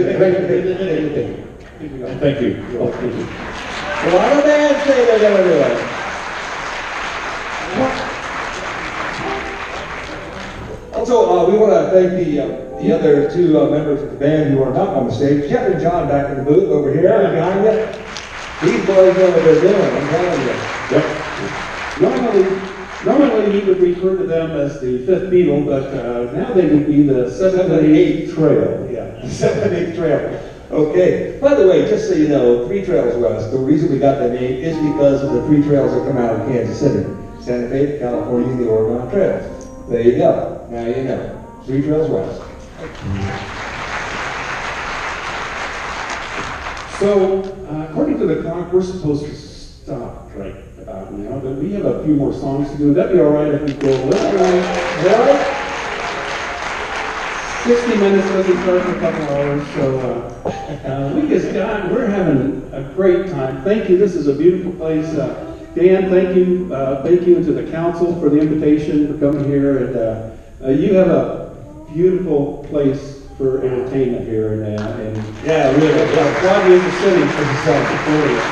you. Thank you. Thank you. Thank you. Thank you. Well, thank you. Well, how do the band say they're going to do it? Also, uh, we want to thank the uh, the other two uh, members of the band who are not on the stage. Jeff and John back in the booth over here behind you. These boys know what they're doing, I'm telling you. Yep. Normally, normally we would refer to them as the fifth Beatle, but uh, now they would be the seventh and eighth Trail. Yeah, seventh and eighth Trail. Okay. By the way, just so you know, Three Trails West, the reason we got that name is because of the three trails that come out of Kansas City. Santa Fe, California, and the Oregon Trails. There you go. Now you know. Three Trails West. So, uh, according to the clock, we're supposed to stop right about now, but we have a few more songs to do. Would that be all right if we go a little more? sixty minutes doesn't start in a couple hours, so uh, uh, we just got, we're having a great time. Thank you. This is a beautiful place. Uh, Dan, thank you. Uh, thank you to the council for the invitation for coming here. And uh, uh, you have a beautiful place for entertainment here. And, uh, and Yeah, really. uh, Claudia in the city for the South Dakota.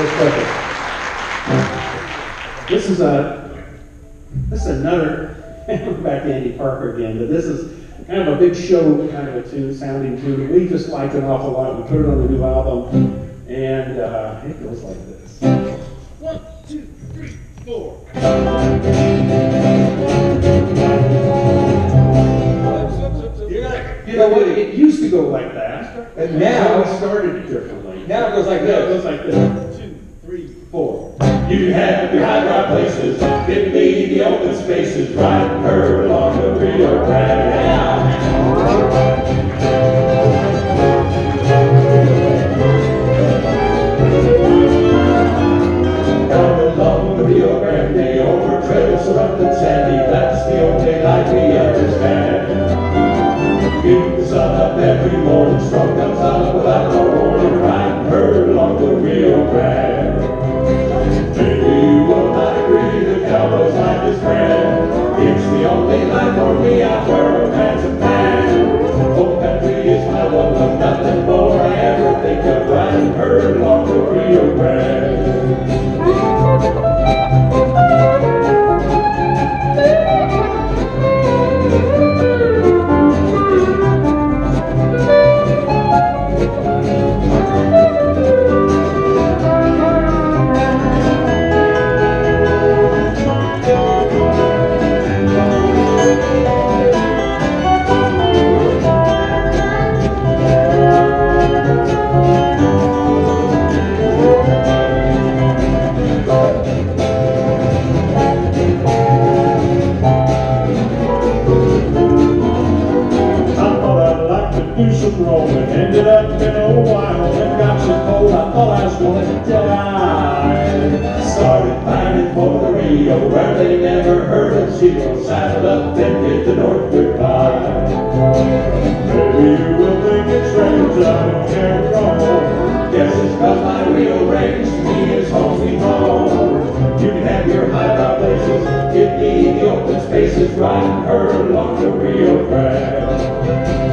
Very special. This is a, this is another, back to Andy Parker again, but this is kind of a big show kind of a tune, sounding tune. We just like it an awful lot. We put it on the new album, and uh, it goes like this. One, two, three, four. You know what? It used to go like that, And now- we started it differently. Now it goes like Now it this. goes like this. Two, three, four. You have your high places, give me the open spaces, riding her along the Rio Grande. Down along the Rio Grande, over trails rough and sandy, that's the only life we understand. Keep the sun up every morning, strong comes out without no warning, riding her along the Rio Grande. Maybe you will not agree, the cowboy's life is grand. It's the only life for me out where a man's a man. Old country is my one love, nothing more I ever think of, riding her along the Rio Grande. Do some rolling, ended up in a while and got so cold I thought I was going to die. Started pining for the Rio where they never heard of zero, saddled up and bid the north goodbye. Maybe you will think it's strange I don't care at all. Guess it's cause my Rio range to me is home sweet home. You can have your highbrow places, give me the open spaces, riding her along the Rio Grande.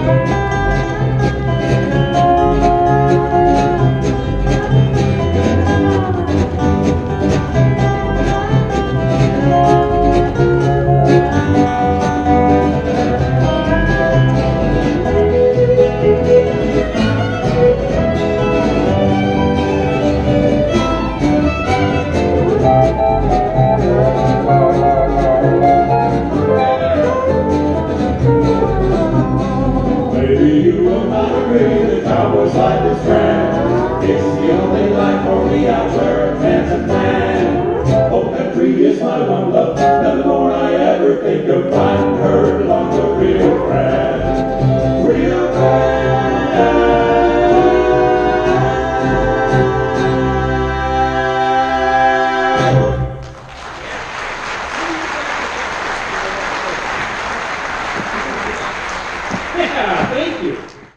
Life is grand. It's the only life for me out where a man's a man. Old country is my one love, nothing more I ever think of, riding her along